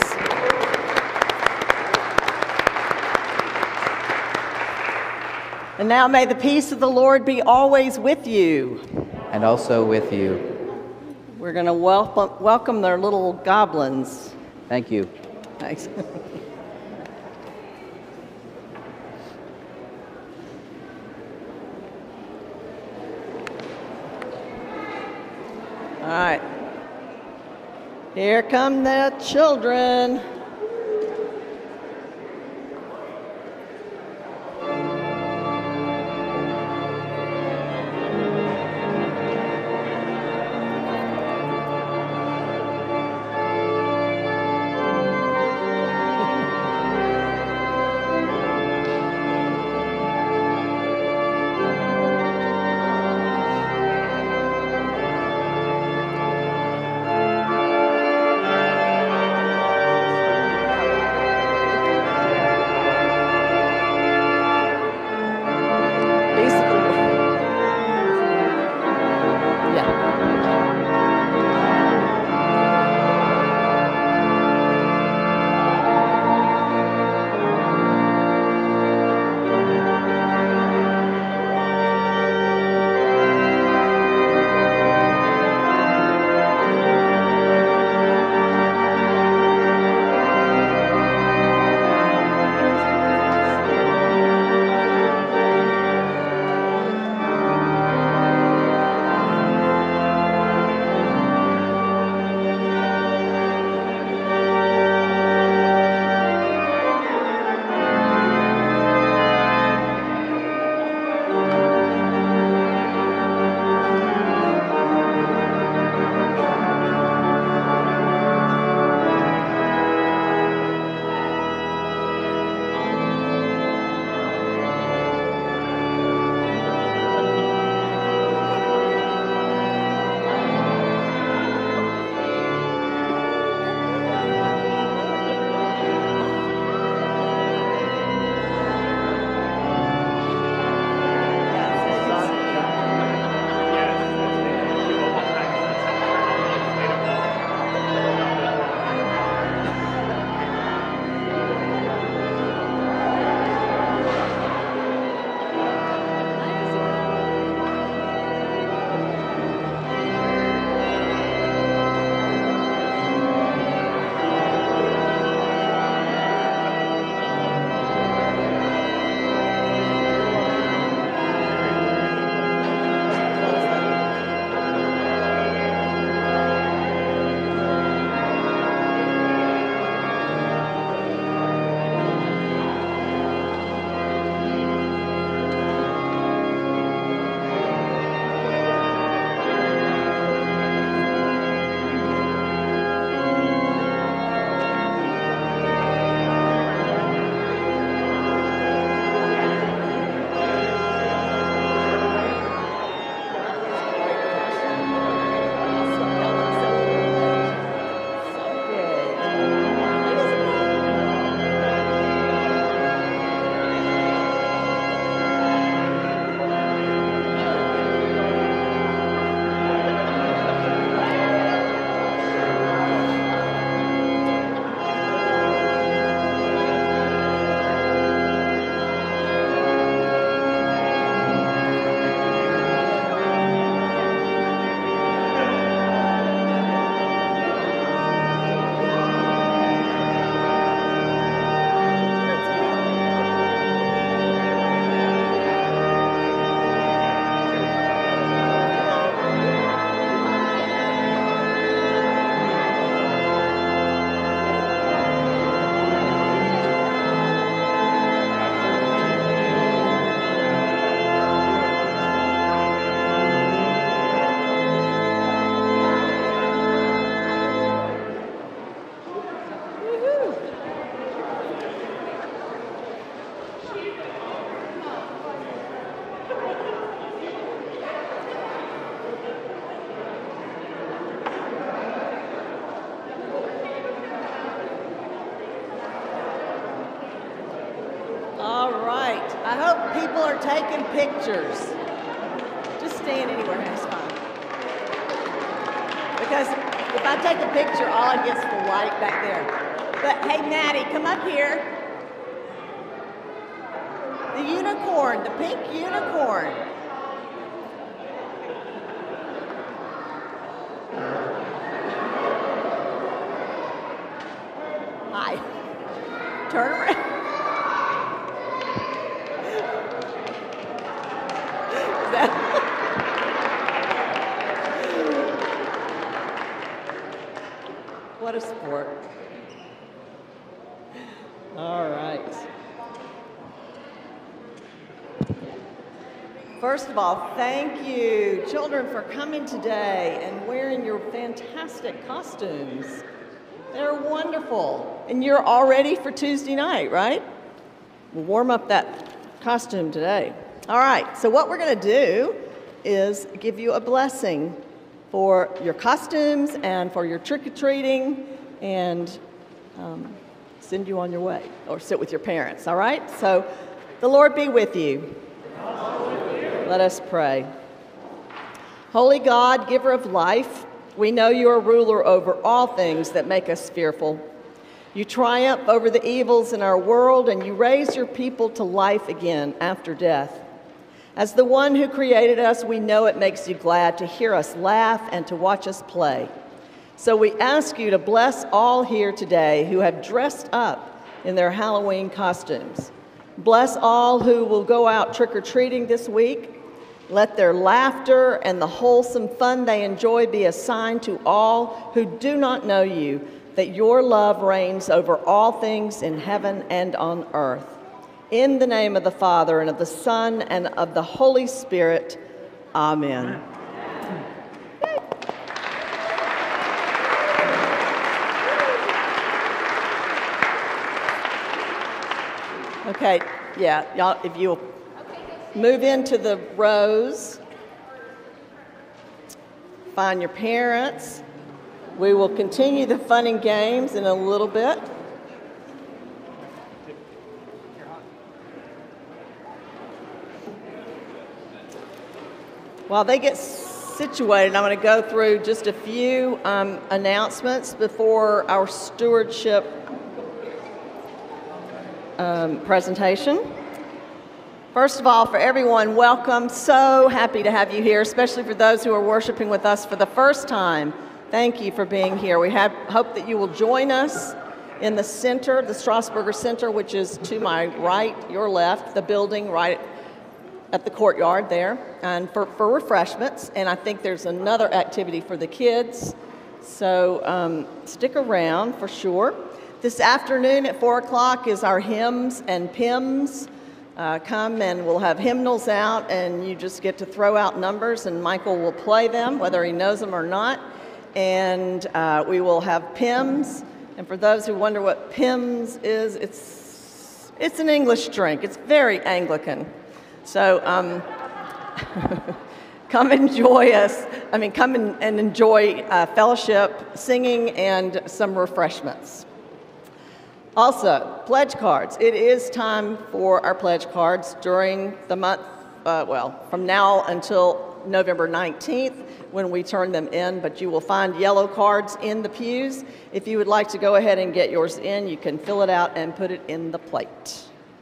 And now may the peace of the Lord be always with you. And also with you. We're going to welcome, welcome their little goblins. Thank you. Thanks. All right. Here come the children. taking pictures. Just stand anywhere, that's fine. Because if I take a picture, all I get is the light back there. But hey, Maddie, come up here. The unicorn, the pink unicorn. Hi. Turn around. Is that... What a sport. All right. First of all, thank you, children, for coming today and wearing your fantastic costumes. They're wonderful. And you're all ready for Tuesday night, right? We'll warm up that costume today. All right, so what we're going to do is give you a blessing for your costumes and for your trick-or-treating and um, send you on your way or sit with your parents, all right? So the Lord be with you. Let us pray. Holy God, giver of life, we know you are ruler over all things that make us fearful. You triumph over the evils in our world, and you raise your people to life again after death. As the one who created us, we know it makes you glad to hear us laugh and to watch us play. So we ask you to bless all here today who have dressed up in their Halloween costumes. Bless all who will go out trick-or-treating this week. Let their laughter and the wholesome fun they enjoy be a sign to all who do not know you that your love reigns over all things in heaven and on earth. In the name of the Father, and of the Son, and of the Holy Spirit, amen. Okay, yeah, y'all, if you'll move into the rows, find your parents. We will continue the fun and games in a little bit. While they get situated, I'm going to go through just a few um, announcements before our stewardship um, presentation. First of all, for everyone, welcome. So happy to have you here, especially for those who are worshiping with us for the first time. Thank you for being here. We have, hope that you will join us in the center, the Strasburger Center, which is to my right, your left, the building right at the courtyard there, and for, for refreshments. And I think there's another activity for the kids, so um, stick around for sure. This afternoon at four o'clock is our hymns and pims. Uh, come and we'll have hymnals out, and you just get to throw out numbers, and Michael will play them, whether he knows them or not. And uh, we will have pims. And for those who wonder what pims is, it's, it's an English drink. It's very Anglican. So um, come enjoy us. I mean, come and, and enjoy uh, fellowship, singing, and some refreshments. Also, pledge cards. It is time for our pledge cards during the month, uh, well, from now until November nineteenth when we turn them in, but you will find yellow cards in the pews. If you would like to go ahead and get yours in, you can fill it out and put it in the plate.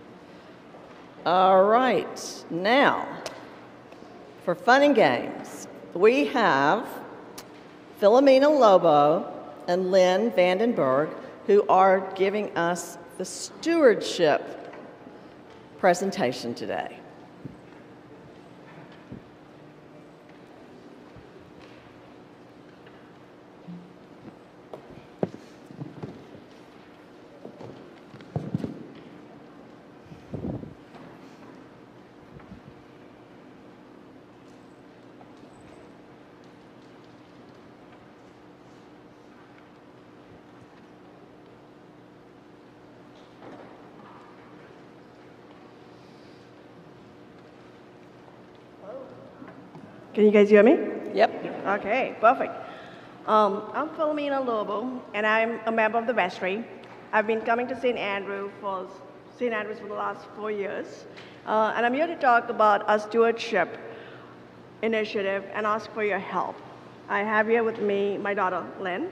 All right, now, for fun and games, we have Philomena Lobo and Lynn Vandenberg, who are giving us the stewardship presentation today. Can you guys hear me? Yep. Okay, perfect. Um, I'm Philomena Lobo, and I'm a member of the vestry. I've been coming to Saint Andrew for Saint Andrews for the last four years, Uh, and I'm here to talk about our stewardship initiative and ask for your help. I have here with me my daughter, Lynn. Do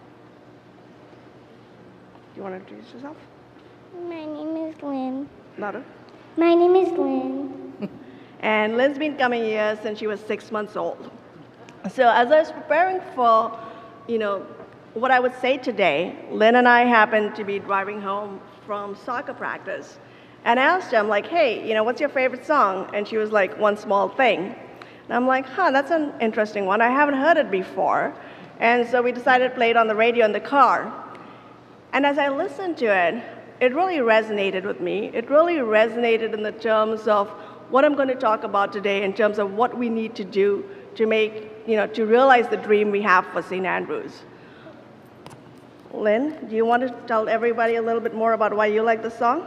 you want to introduce yourself? My name is Lynn. Louder. My name is Lynn. And Lynn's been coming here since she was six months old. So as I was preparing for, you know, what I would say today, Lynn and I happened to be driving home from soccer practice. And I asked her, I'm like, hey, you know, what's your favorite song? And she was like, One Small Thing. And I'm like, huh, that's an interesting one. I haven't heard it before. And so we decided to play it on the radio in the car. And as I listened to it, it really resonated with me. It really resonated in the terms of what I'm going to talk about today, in terms of what we need to do to make, you know, to realize the dream we have for Saint Andrews. Lynn, do you want to tell everybody a little bit more about why you like the song?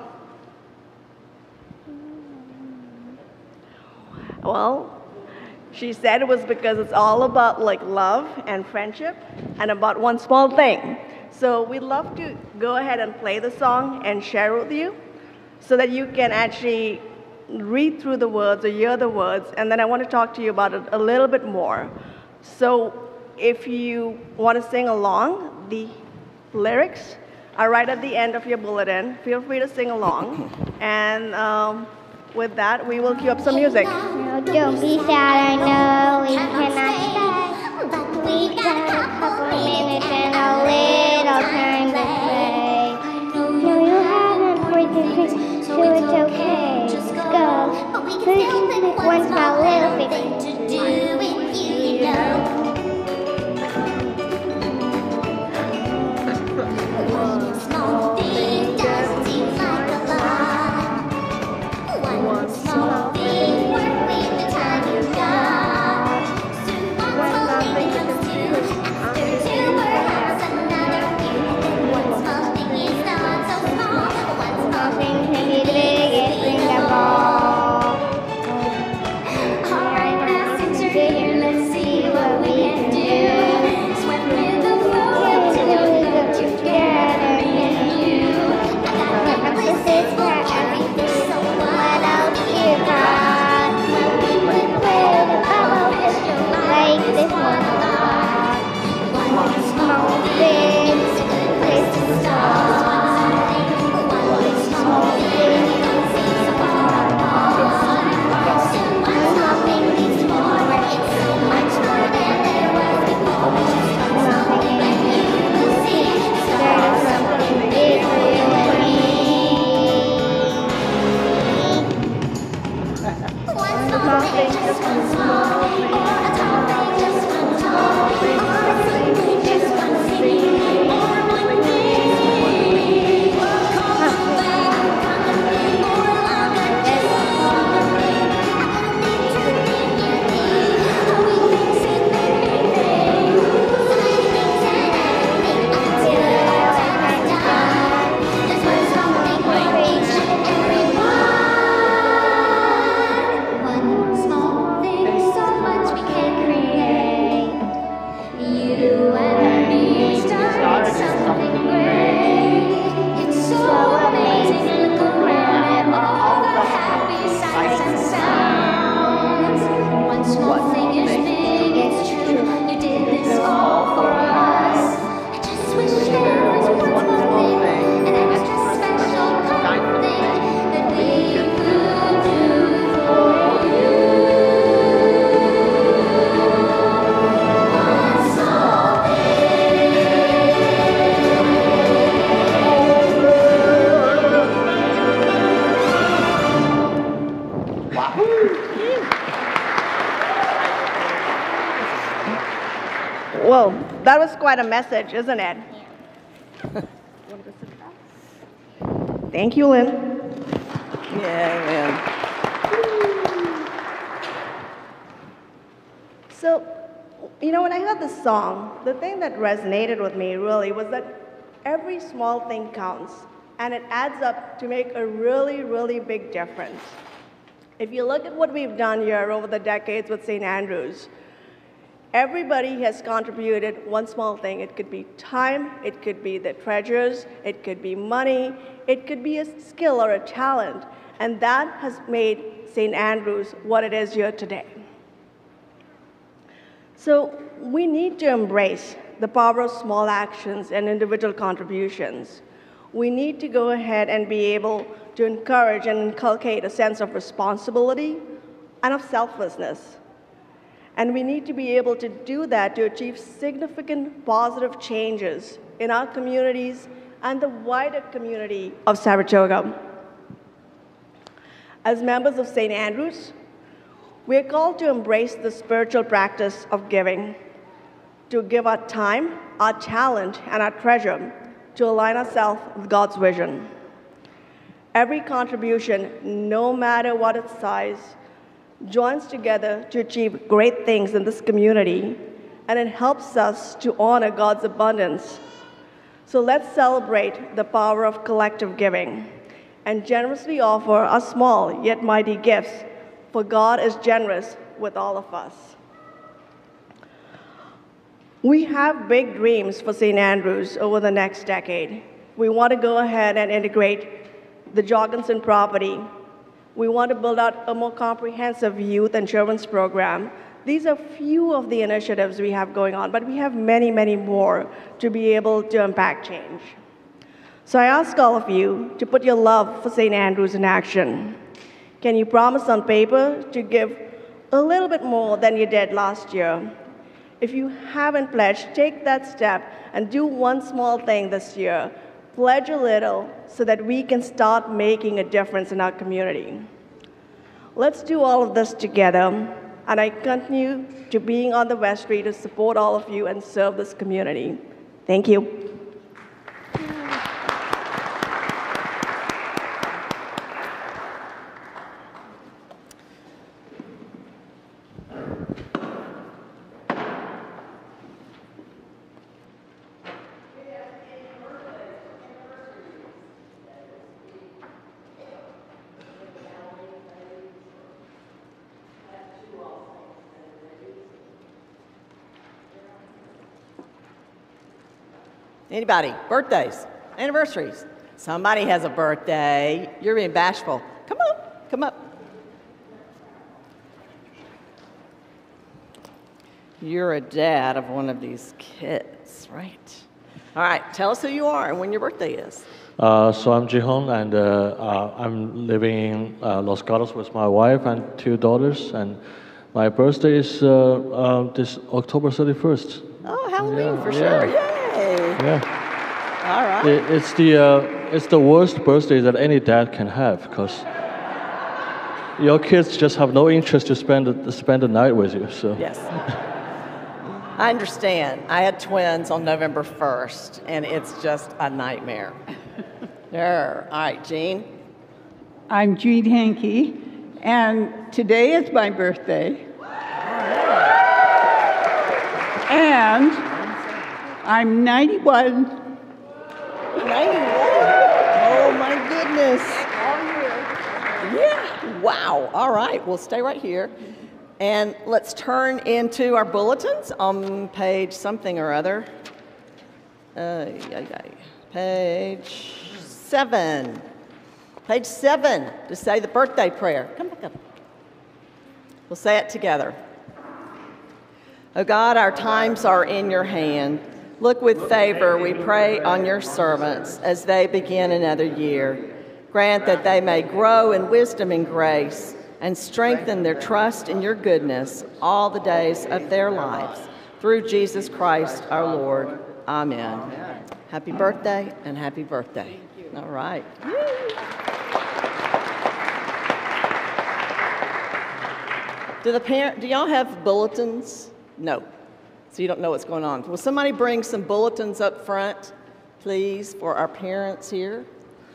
Well, she said it was because it's all about like love and friendship and about one small thing. So we'd love to go ahead and play the song and share it with you so that you can actually read through the words or hear the words, and then I want to talk to you about it a little bit more. So if you want to sing along, the lyrics are right at the end of your bulletin. Feel free to sing along. And um, with that, we will cue up some music. No, don't be sad, I know we cannot stay, but we got a couple minutes and a little time to play. No, you haven't breathed, so it's okay, just go. But we can still pick one small little thing to do with you, you know. One small thing does seem like a lot. One small thing worth the time you got. Soon one small thing becomes two. After two, perhaps another few. One small thing is not so small. One small thing can be the biggest thing of all. Alright, now since you're here, let's see what we can do. Swim with the flow until we go together, me and you. I got necklaces for everything, so what else you got? When we would play the bubble pistol like this one a lot. One small thing is a good place to start. One small thing don't seem so far apart. Soon one small thing leads more. It's so much more than there was before. Just one small thing and you will see. Start of something big for you and me. One small thing, just one small thing. Or a tall thing, just one tall thing. Or a singing, just one singing. Or one thing. Or a common thing, common thing. Or a longer, just one thing. I don't need to think you need. All we think is everything. So many things and everything until our time has done. There's one small thing for each and everyone. One small thing, so much we can create. You and me started something great. It's so amazing, look around at all the happy sights and sounds. One small thing is big, it's true. You did this all for us. I just wish there was one small thing, an extra special kind of thing that we could do for you. One small Whoa, that was quite a message, isn't it? Thank you, Lynn. Yeah, amen. So, you know, when I heard this song, the thing that resonated with me really was that every small thing counts, and it adds up to make a really, really big difference. If you look at what we've done here over the decades with Saint Andrews, everybody has contributed one small thing. It could be time, it could be the treasures, it could be money, it could be a skill or a talent. And that has made Saint Andrew's what it is here today. So we need to embrace the power of small actions and individual contributions. We need to go ahead and be able to encourage and inculcate a sense of responsibility and of selflessness. And we need to be able to do that to achieve significant positive changes in our communities and the wider community of Saratoga. As members of Saint Andrew's, we are called to embrace the spiritual practice of giving, to give our time, our talent, and our treasure to align ourselves with God's vision. Every contribution, no matter what its size, joins together to achieve great things in this community, and it helps us to honor God's abundance. So let's celebrate the power of collective giving and generously offer our small yet mighty gifts, for God is generous with all of us. We have big dreams for Saint Andrew's over the next decade. We want to go ahead and integrate the Jorgensen property. We want to build out a more comprehensive youth and children's program. These are few of the initiatives we have going on, but we have many, many more to be able to impact change. So I ask all of you to put your love for Saint Andrew's in action. Can you promise on paper to give a little bit more than you did last year? If you haven't pledged, take that step and do one small thing this year. Pledge a little so that we can start making a difference in our community. Let's do all of this together, and I continue to being on the vestry to support all of you and serve this community. Thank you. Anybody? Birthdays? Anniversaries? Somebody has a birthday. You're being bashful. Come on, come up. You're a dad of one of these kids, right? All right, tell us who you are and when your birthday is. Uh, so I'm Jihon, and uh, uh, I'm living in uh, Los Gatos with my wife and two daughters, and my birthday is uh, uh, this October thirty-first. Oh, Halloween Yeah, for yeah. sure, yay! Yeah. All right. It, it's the uh, it's the worst birthday that any dad can have, because your kids just have no interest to spend the, spend the night with you. So Yes. I understand. I had twins on November first, and it's just a nightmare. There. All right, Jean. I'm Jean Hankey, and today is my birthday. And I'm ninety-one. ninety-one. Oh, my goodness. Yeah. Wow. All right. We'll stay right here. And let's turn into our bulletins on page something or other. Uh, yeah, yeah. Page seven. Page seven, to say the birthday prayer. Come back up. We'll say it together. O God, our times are in your hand. Look with favor, we pray, on your servants as they begin another year. Grant that they may grow in wisdom and grace and strengthen their trust in your goodness all the days of their lives. Through Jesus Christ our Lord. Amen. Happy birthday and happy birthday. All right. Do the parent, do y'all have bulletins? No. So you don't know what's going on. Will somebody bring some bulletins up front, please, for our parents here?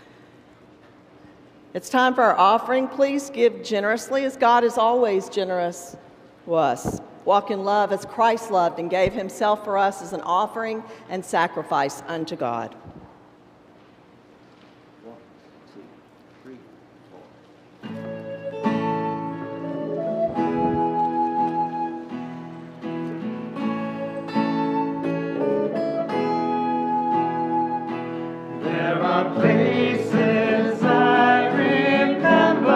It's time for our offering. Please give generously, as God is always generous to us. Walk in love as Christ loved and gave himself for us as an offering and sacrifice unto God. There are places I remember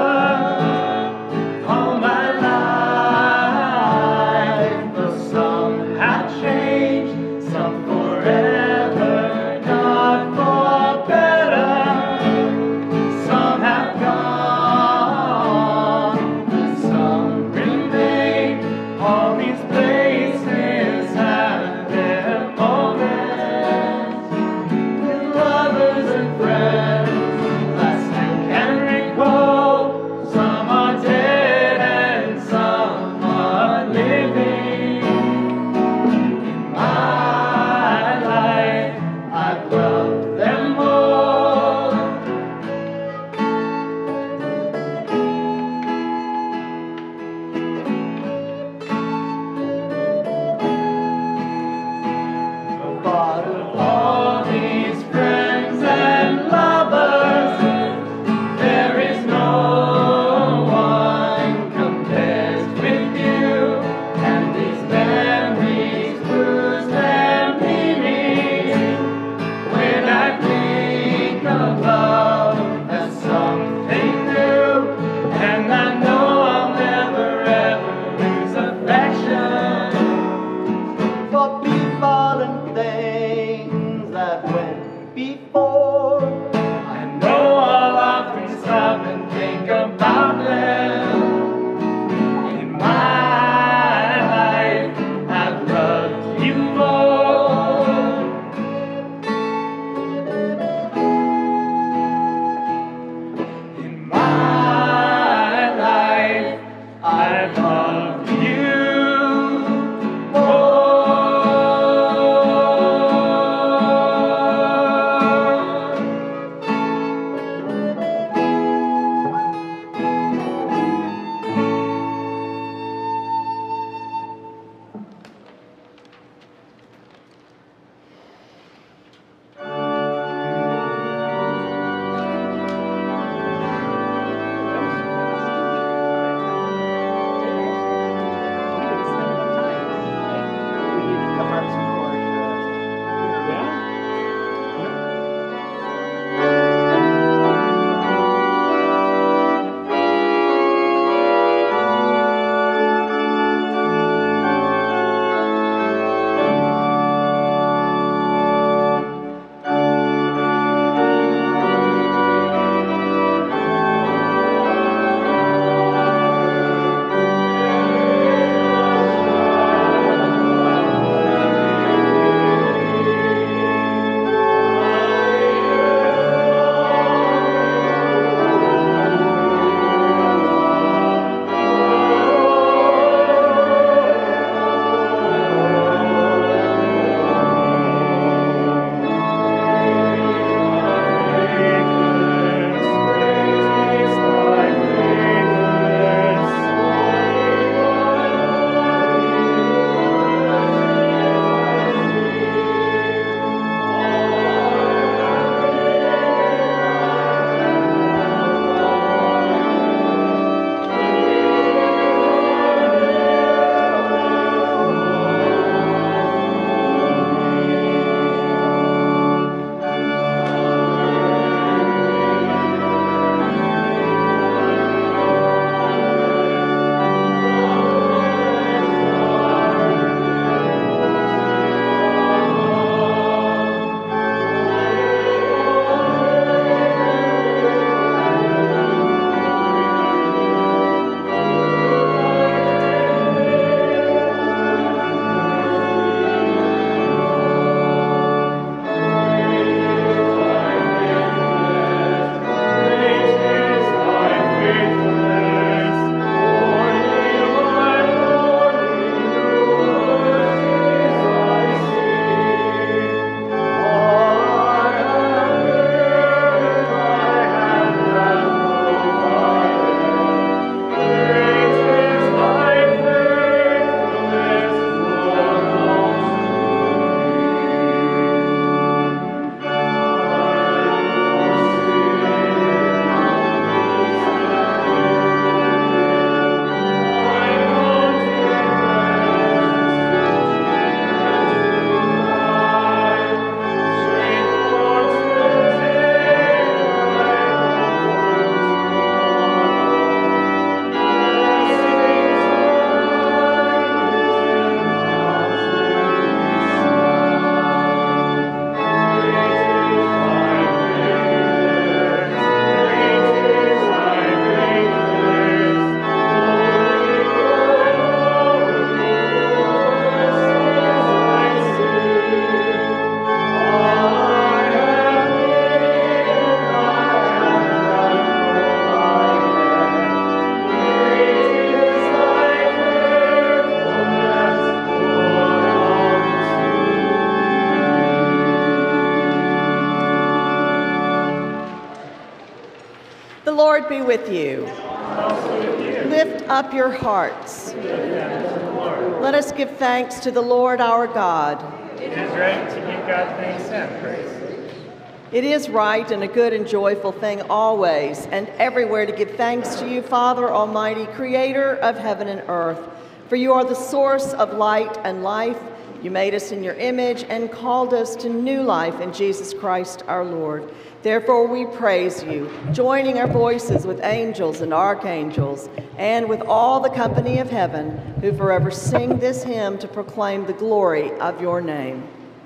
be with you. Lift up your hearts. Let us give thanks to the Lord our God. It is right to give God thanks and praise. It is right and a good and joyful thing always and everywhere to give thanks to you, Father Almighty, creator of heaven and earth. For you are the source of light and life. You made us in your image and called us to new life in Jesus Christ our Lord. Therefore we praise you, joining our voices with angels and archangels and with all the company of heaven who forever sing this hymn to proclaim the glory of your name.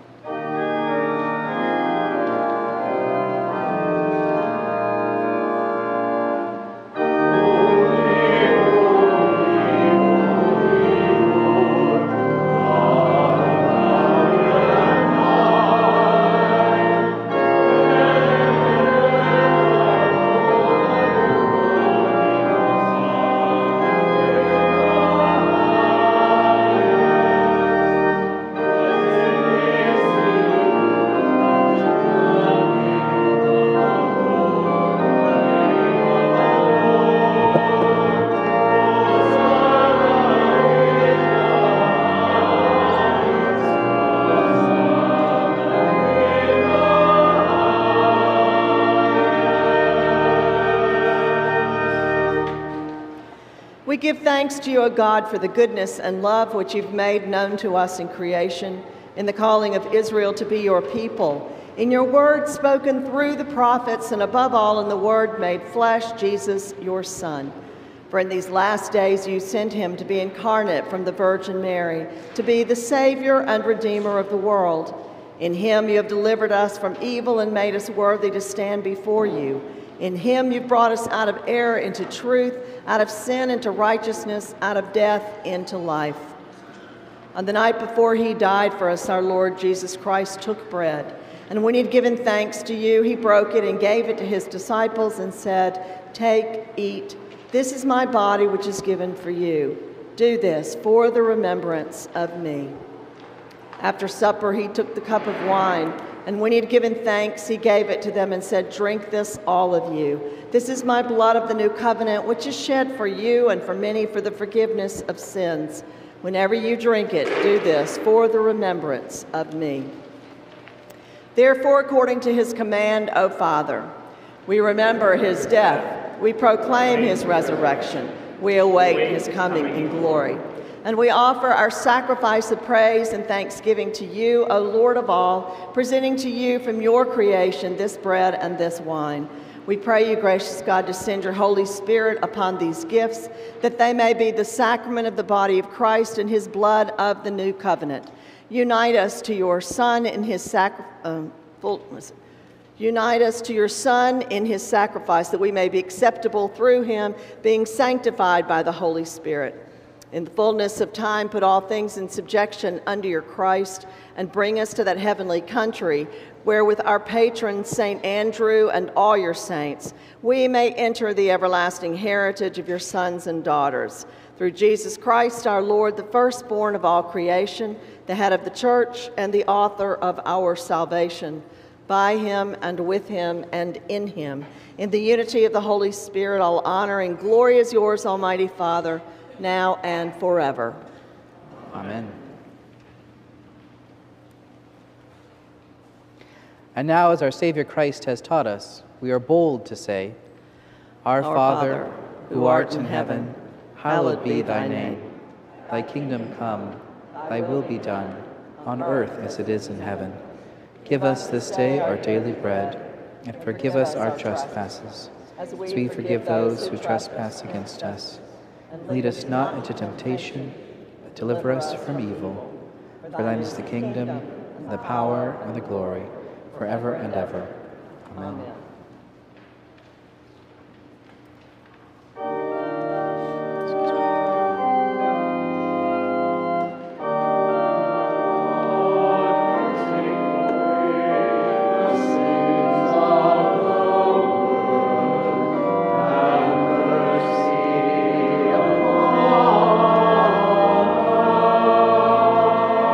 We give thanks to you, O God, for the goodness and love which you've made known to us in creation, in the calling of Israel to be your people, in your word spoken through the prophets, and above all in the word made flesh, Jesus, your Son. For in these last days you sent him to be incarnate from the Virgin Mary, to be the Savior and Redeemer of the world. In him you have delivered us from evil and made us worthy to stand before you. In him you've brought us out of error into truth, out of sin into righteousness, out of death into life. On the night before he died for us, our Lord Jesus Christ took bread, and when he'd given thanks to you, he broke it and gave it to his disciples and said, "Take, eat. This is my body which is given for you. Do this for the remembrance of me." After supper, he took the cup of wine, and when he had given thanks, he gave it to them and said, "Drink this, all of you. This is my blood of the new covenant, which is shed for you and for many for the forgiveness of sins. Whenever you drink it, do this for the remembrance of me." Therefore, according to his command, O Father, we remember his death, we proclaim his resurrection, we await his coming in glory. And we offer our sacrifice of praise and thanksgiving to you, O Lord of all, presenting to you from your creation this bread and this wine. We pray you, gracious God, to send your Holy Spirit upon these gifts, that they may be the sacrament of the body of Christ and his blood of the new covenant. Unite us to your Son in his sacrifice. Um, Unite us to your Son in his sacrifice, that we may be acceptable through him, being sanctified by the Holy Spirit. In the fullness of time, put all things in subjection under your Christ, and bring us to that heavenly country, where with our patron, Saint Andrew, and all your saints, we may enter the everlasting heritage of your sons and daughters. Through Jesus Christ, our Lord, the firstborn of all creation, the head of the church, and the author of our salvation. By him, and with him, and in him, in the unity of the Holy Spirit, all honor and glory is yours, Almighty Father, now and forever. Amen. And now, as our Savior Christ has taught us, we are bold to say, Our, Our Father, Father, who art in heaven, hallowed be thy name. Thy kingdom come, thy will be done, on earth as it is in heaven. Give us this day our daily bread, and forgive us our trespasses, as we forgive those who trespass against us. Lead us not into temptation, but deliver us from evil. For thine is the kingdom, and the power, and the glory, forever and ever. Amen.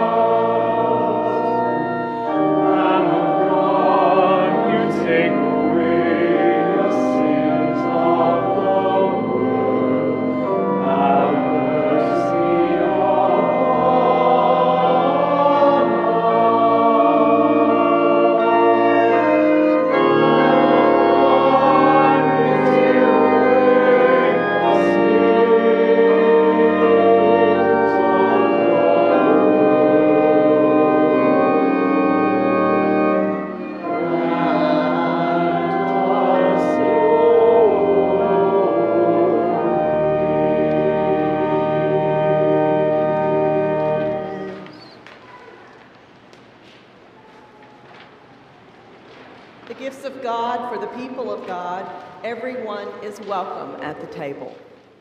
Take the gifts of God for the people of God, everyone is welcome at the table.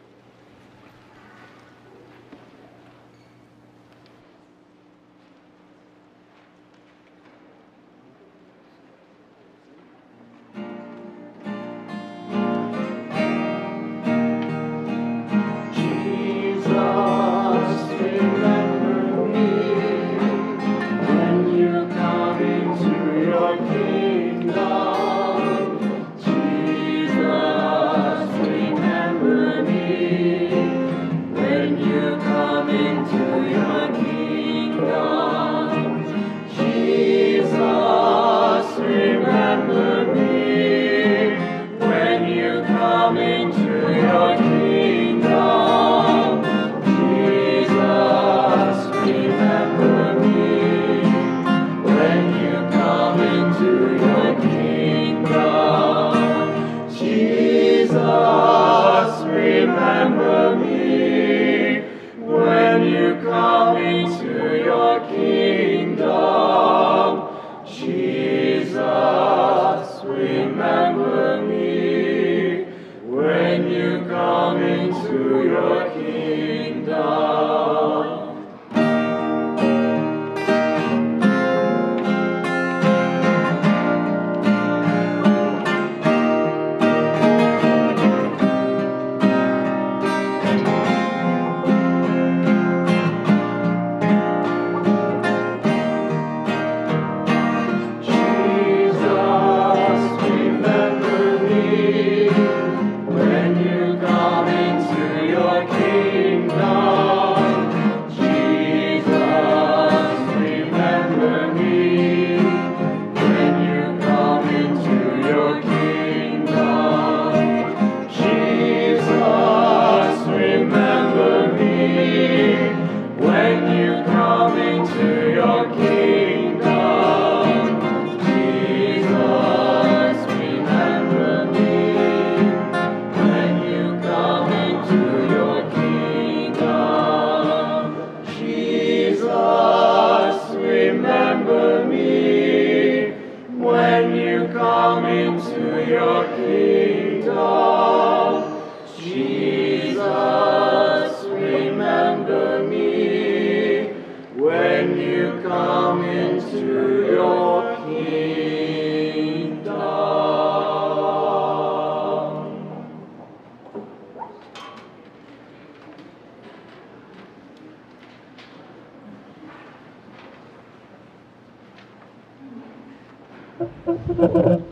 The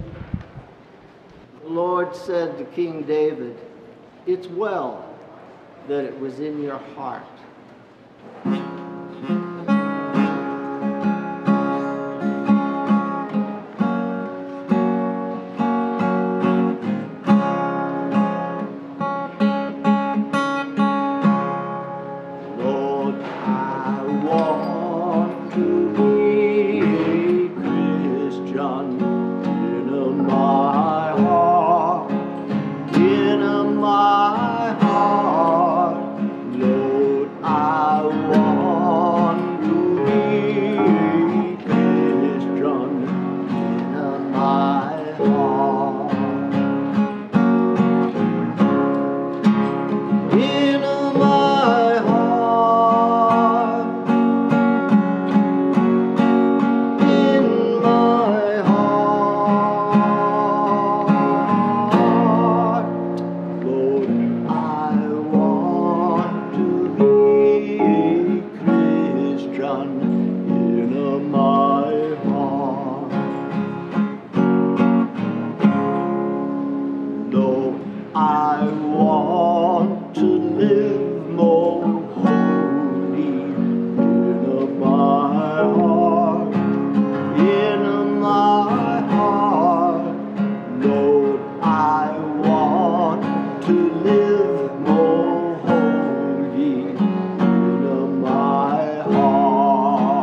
Lord said to King David, "It's well that it was in your heart." Heart.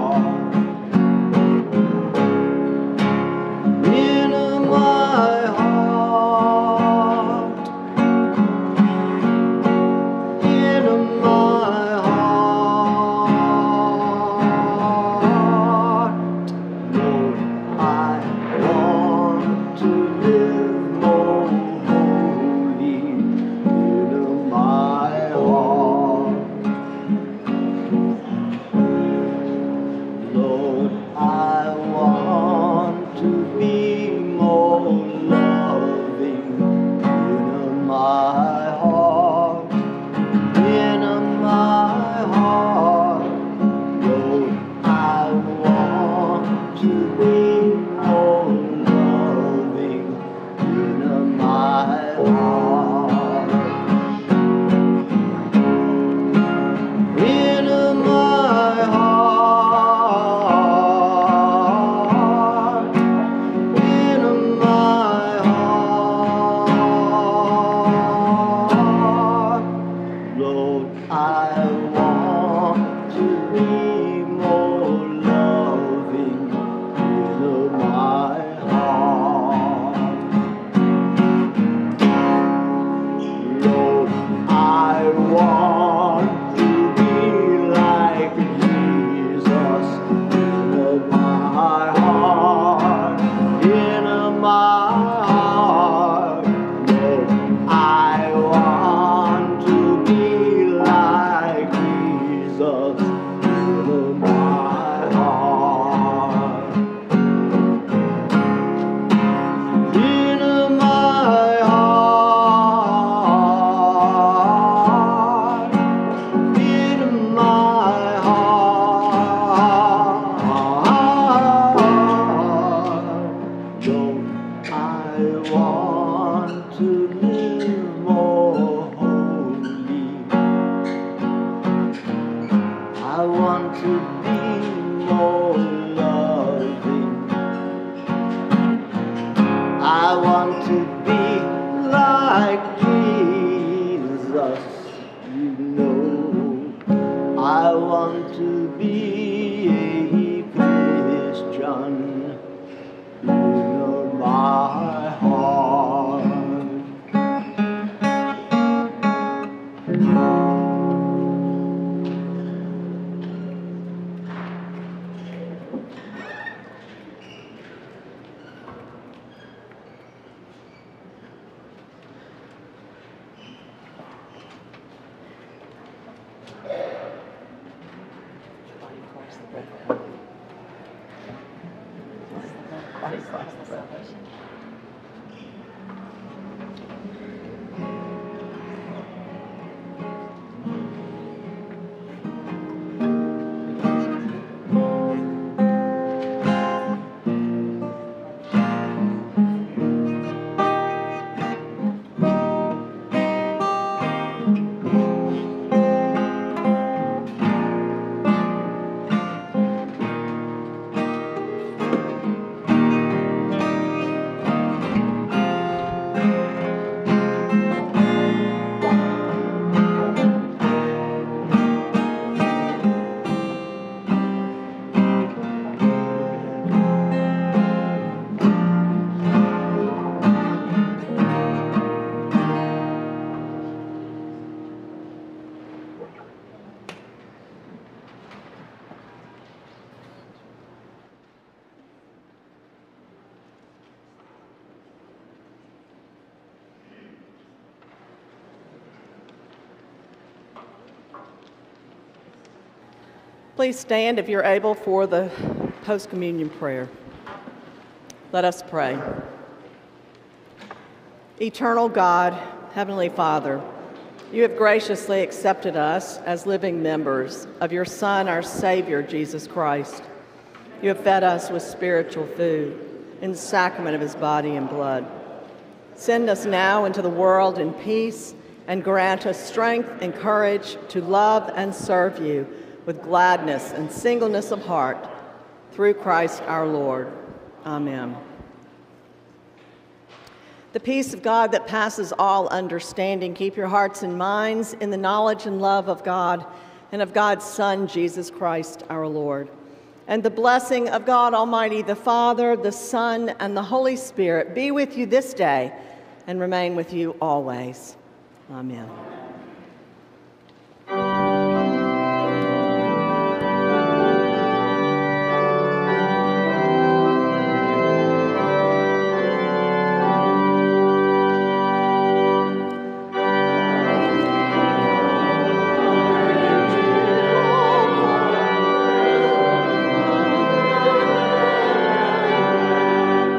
be more loving. I want to be like Jesus, you know. I want to be a Christian, you know my heart. Please stand if you're able for the post-communion prayer. Let us pray. Eternal God, Heavenly Father, you have graciously accepted us as living members of your Son, our Savior, Jesus Christ. You have fed us with spiritual food in the sacrament of his body and blood. Send us now into the world in peace and grant us strength and courage to love and serve you with gladness and singleness of heart, through Christ our Lord. Amen. The peace of God that passes all understanding, keep your hearts and minds in the knowledge and love of God and of God's Son, Jesus Christ our Lord. And the blessing of God Almighty, the Father, the Son, and the Holy Spirit be with you this day and remain with you always. Amen.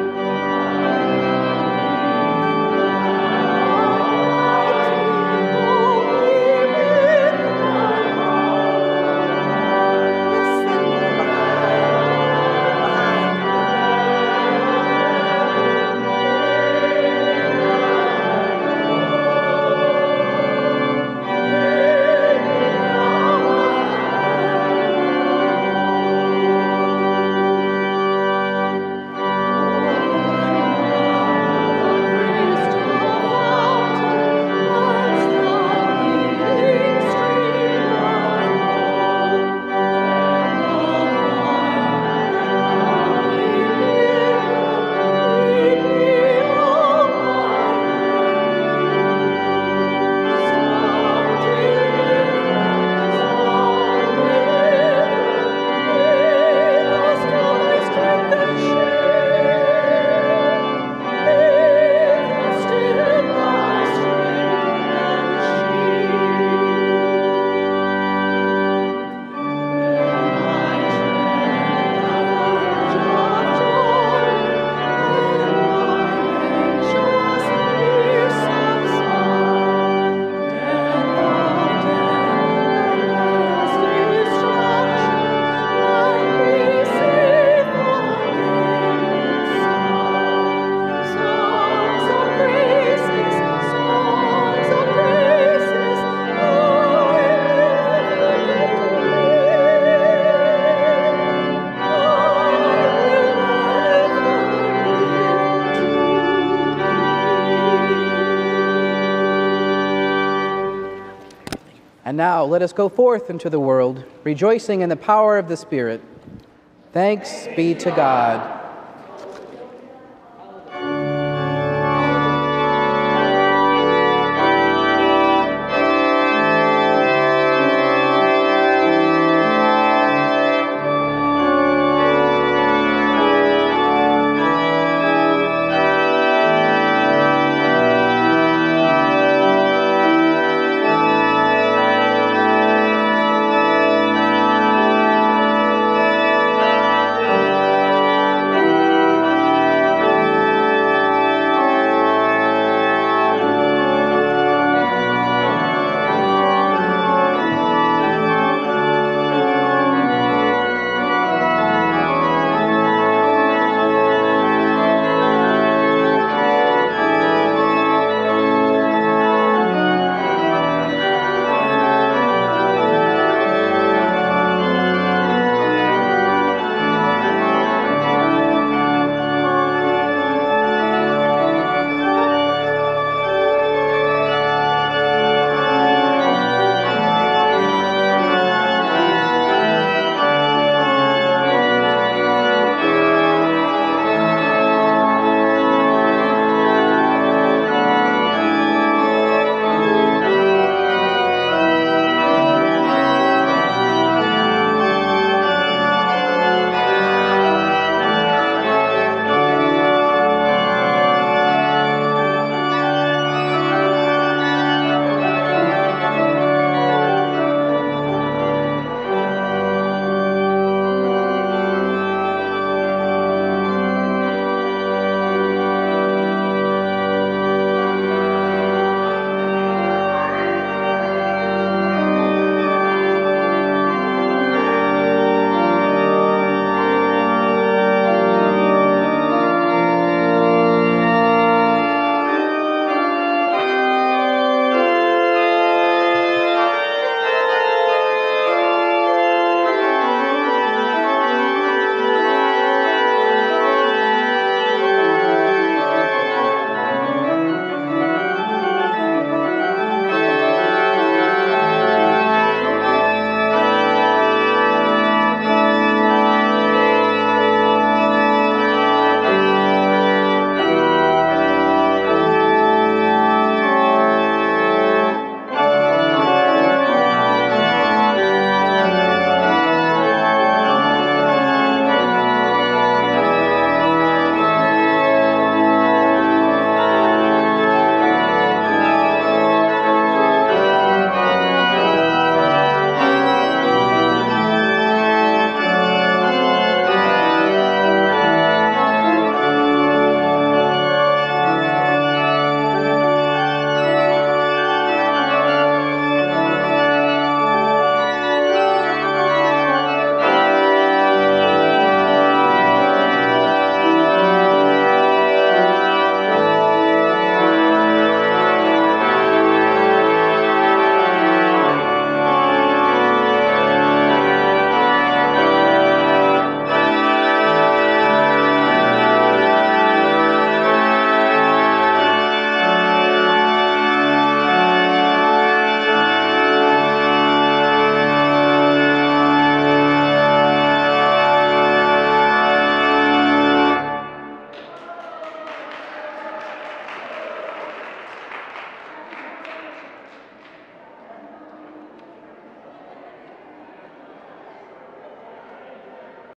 Oh And now let us go forth into the world, rejoicing in the power of the Spirit. Thanks be to God.